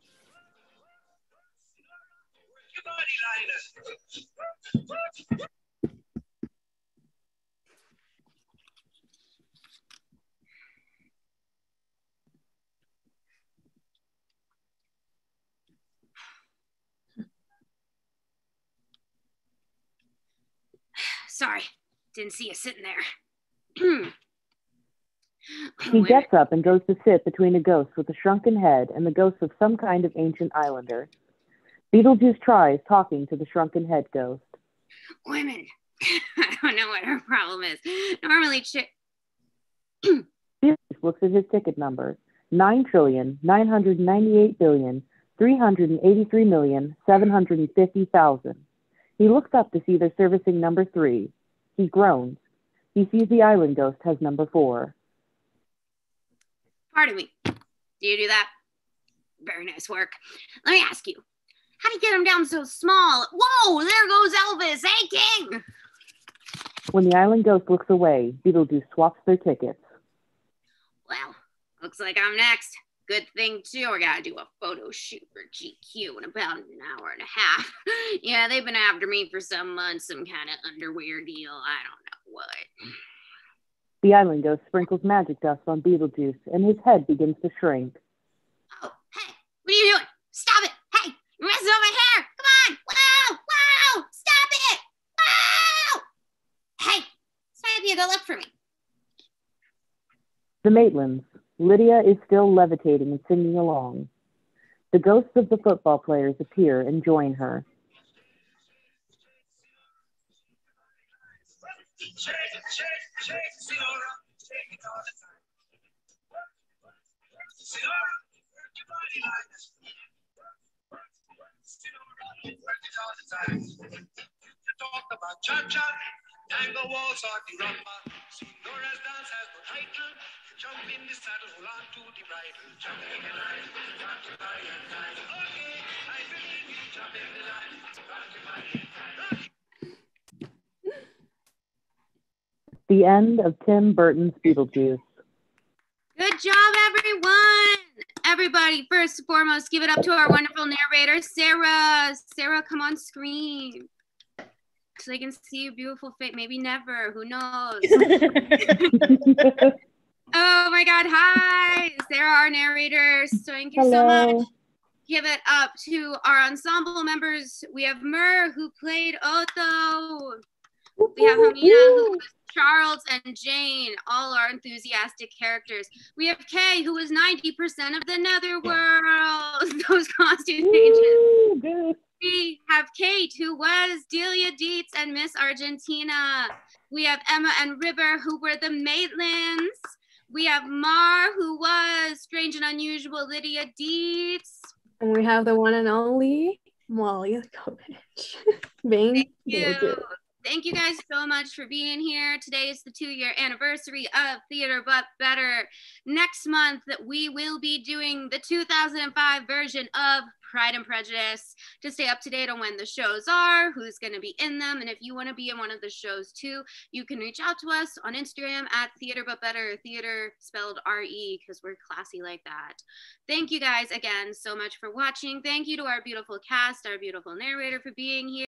Sorry, didn't see you sitting there. He gets up and goes to sit between a ghost with a shrunken head and the ghost of some kind of ancient islander. Beetlejuice tries talking to the shrunken head ghost. Women. I don't know what her problem is. Normally, chick. Beetlejuice looks at his ticket number. Nine trillion, nine hundred ninety-eight billion, three hundred eighty-three million, seven hundred fifty thousand. He looks up to see they're servicing number three. He groans. He sees the island ghost has number four. Pardon me. Do you do that? Very nice work. Let me ask you, how do you get them down so small? Whoa, there goes Elvis. Hey, King. When the island ghost looks away, Beetlejuice swaps their tickets. Well, looks like I'm next. Good thing, too, I gotta do a photo shoot for G Q in about an hour and a half. Yeah, they've been after me for some months, some kind of underwear deal. I don't know what. The island ghost sprinkles magic dust on Beetlejuice, and his head begins to shrink. Oh, hey, what are you doing? Stop it. Hey, you're messing up my hair. Come on. Wow, wow, stop it. Wow. Hey, stop you. Go look for me. The Maitlands. Lydia is still levitating and singing along. The ghosts of the football players appear and join her. Shake it, shake it, shake it, Senora. Shake it all the time. Senora, work your body like this. Senora, work it all the time. You talk about cha-cha, tango waltz, or the rumba. Senora's dance has no title. You jump in the saddle, hold on to the bridle. Jump in the line, rock your body and time. Okay, I believe you. Jump in the line, rock your body and time. The end of Tim Burton's Beetlejuice. Good job, everyone. Everybody, first and foremost, give it up to our wonderful narrator, Sarah. Sarah, come on screen. So I can see your beautiful face. Maybe never. Who knows? Oh my God. Hi. Sarah, our narrator. So thank you Hello. so much. Give it up to our ensemble members. We have Mur, who played Otho. We have Hamina, who was Charles, and Jane, all our enthusiastic characters. We have Kay, who was ninety percent of the Netherworld. Those costume changes. Woo, good. We have Kate, who was Delia Dietz and Miss Argentina. We have Emma and River, who were the Maitlands. We have Mar, who was Strange and Unusual Lydia Dietz. And we have the one and only Molly Kovich. Being Thank you. Beetlejuice. Thank you guys so much for being here. Today is the two-year anniversary of Theater But Better. Next month, we will be doing the two thousand five version of Pride and Prejudice. To stay up to date on when the shows are, who's going to be in them, and if you want to be in one of the shows too, you can reach out to us on Instagram at Theater But Better, theater spelled R E, because we're classy like that. Thank you guys again so much for watching. Thank you to our beautiful cast, our beautiful narrator for being here.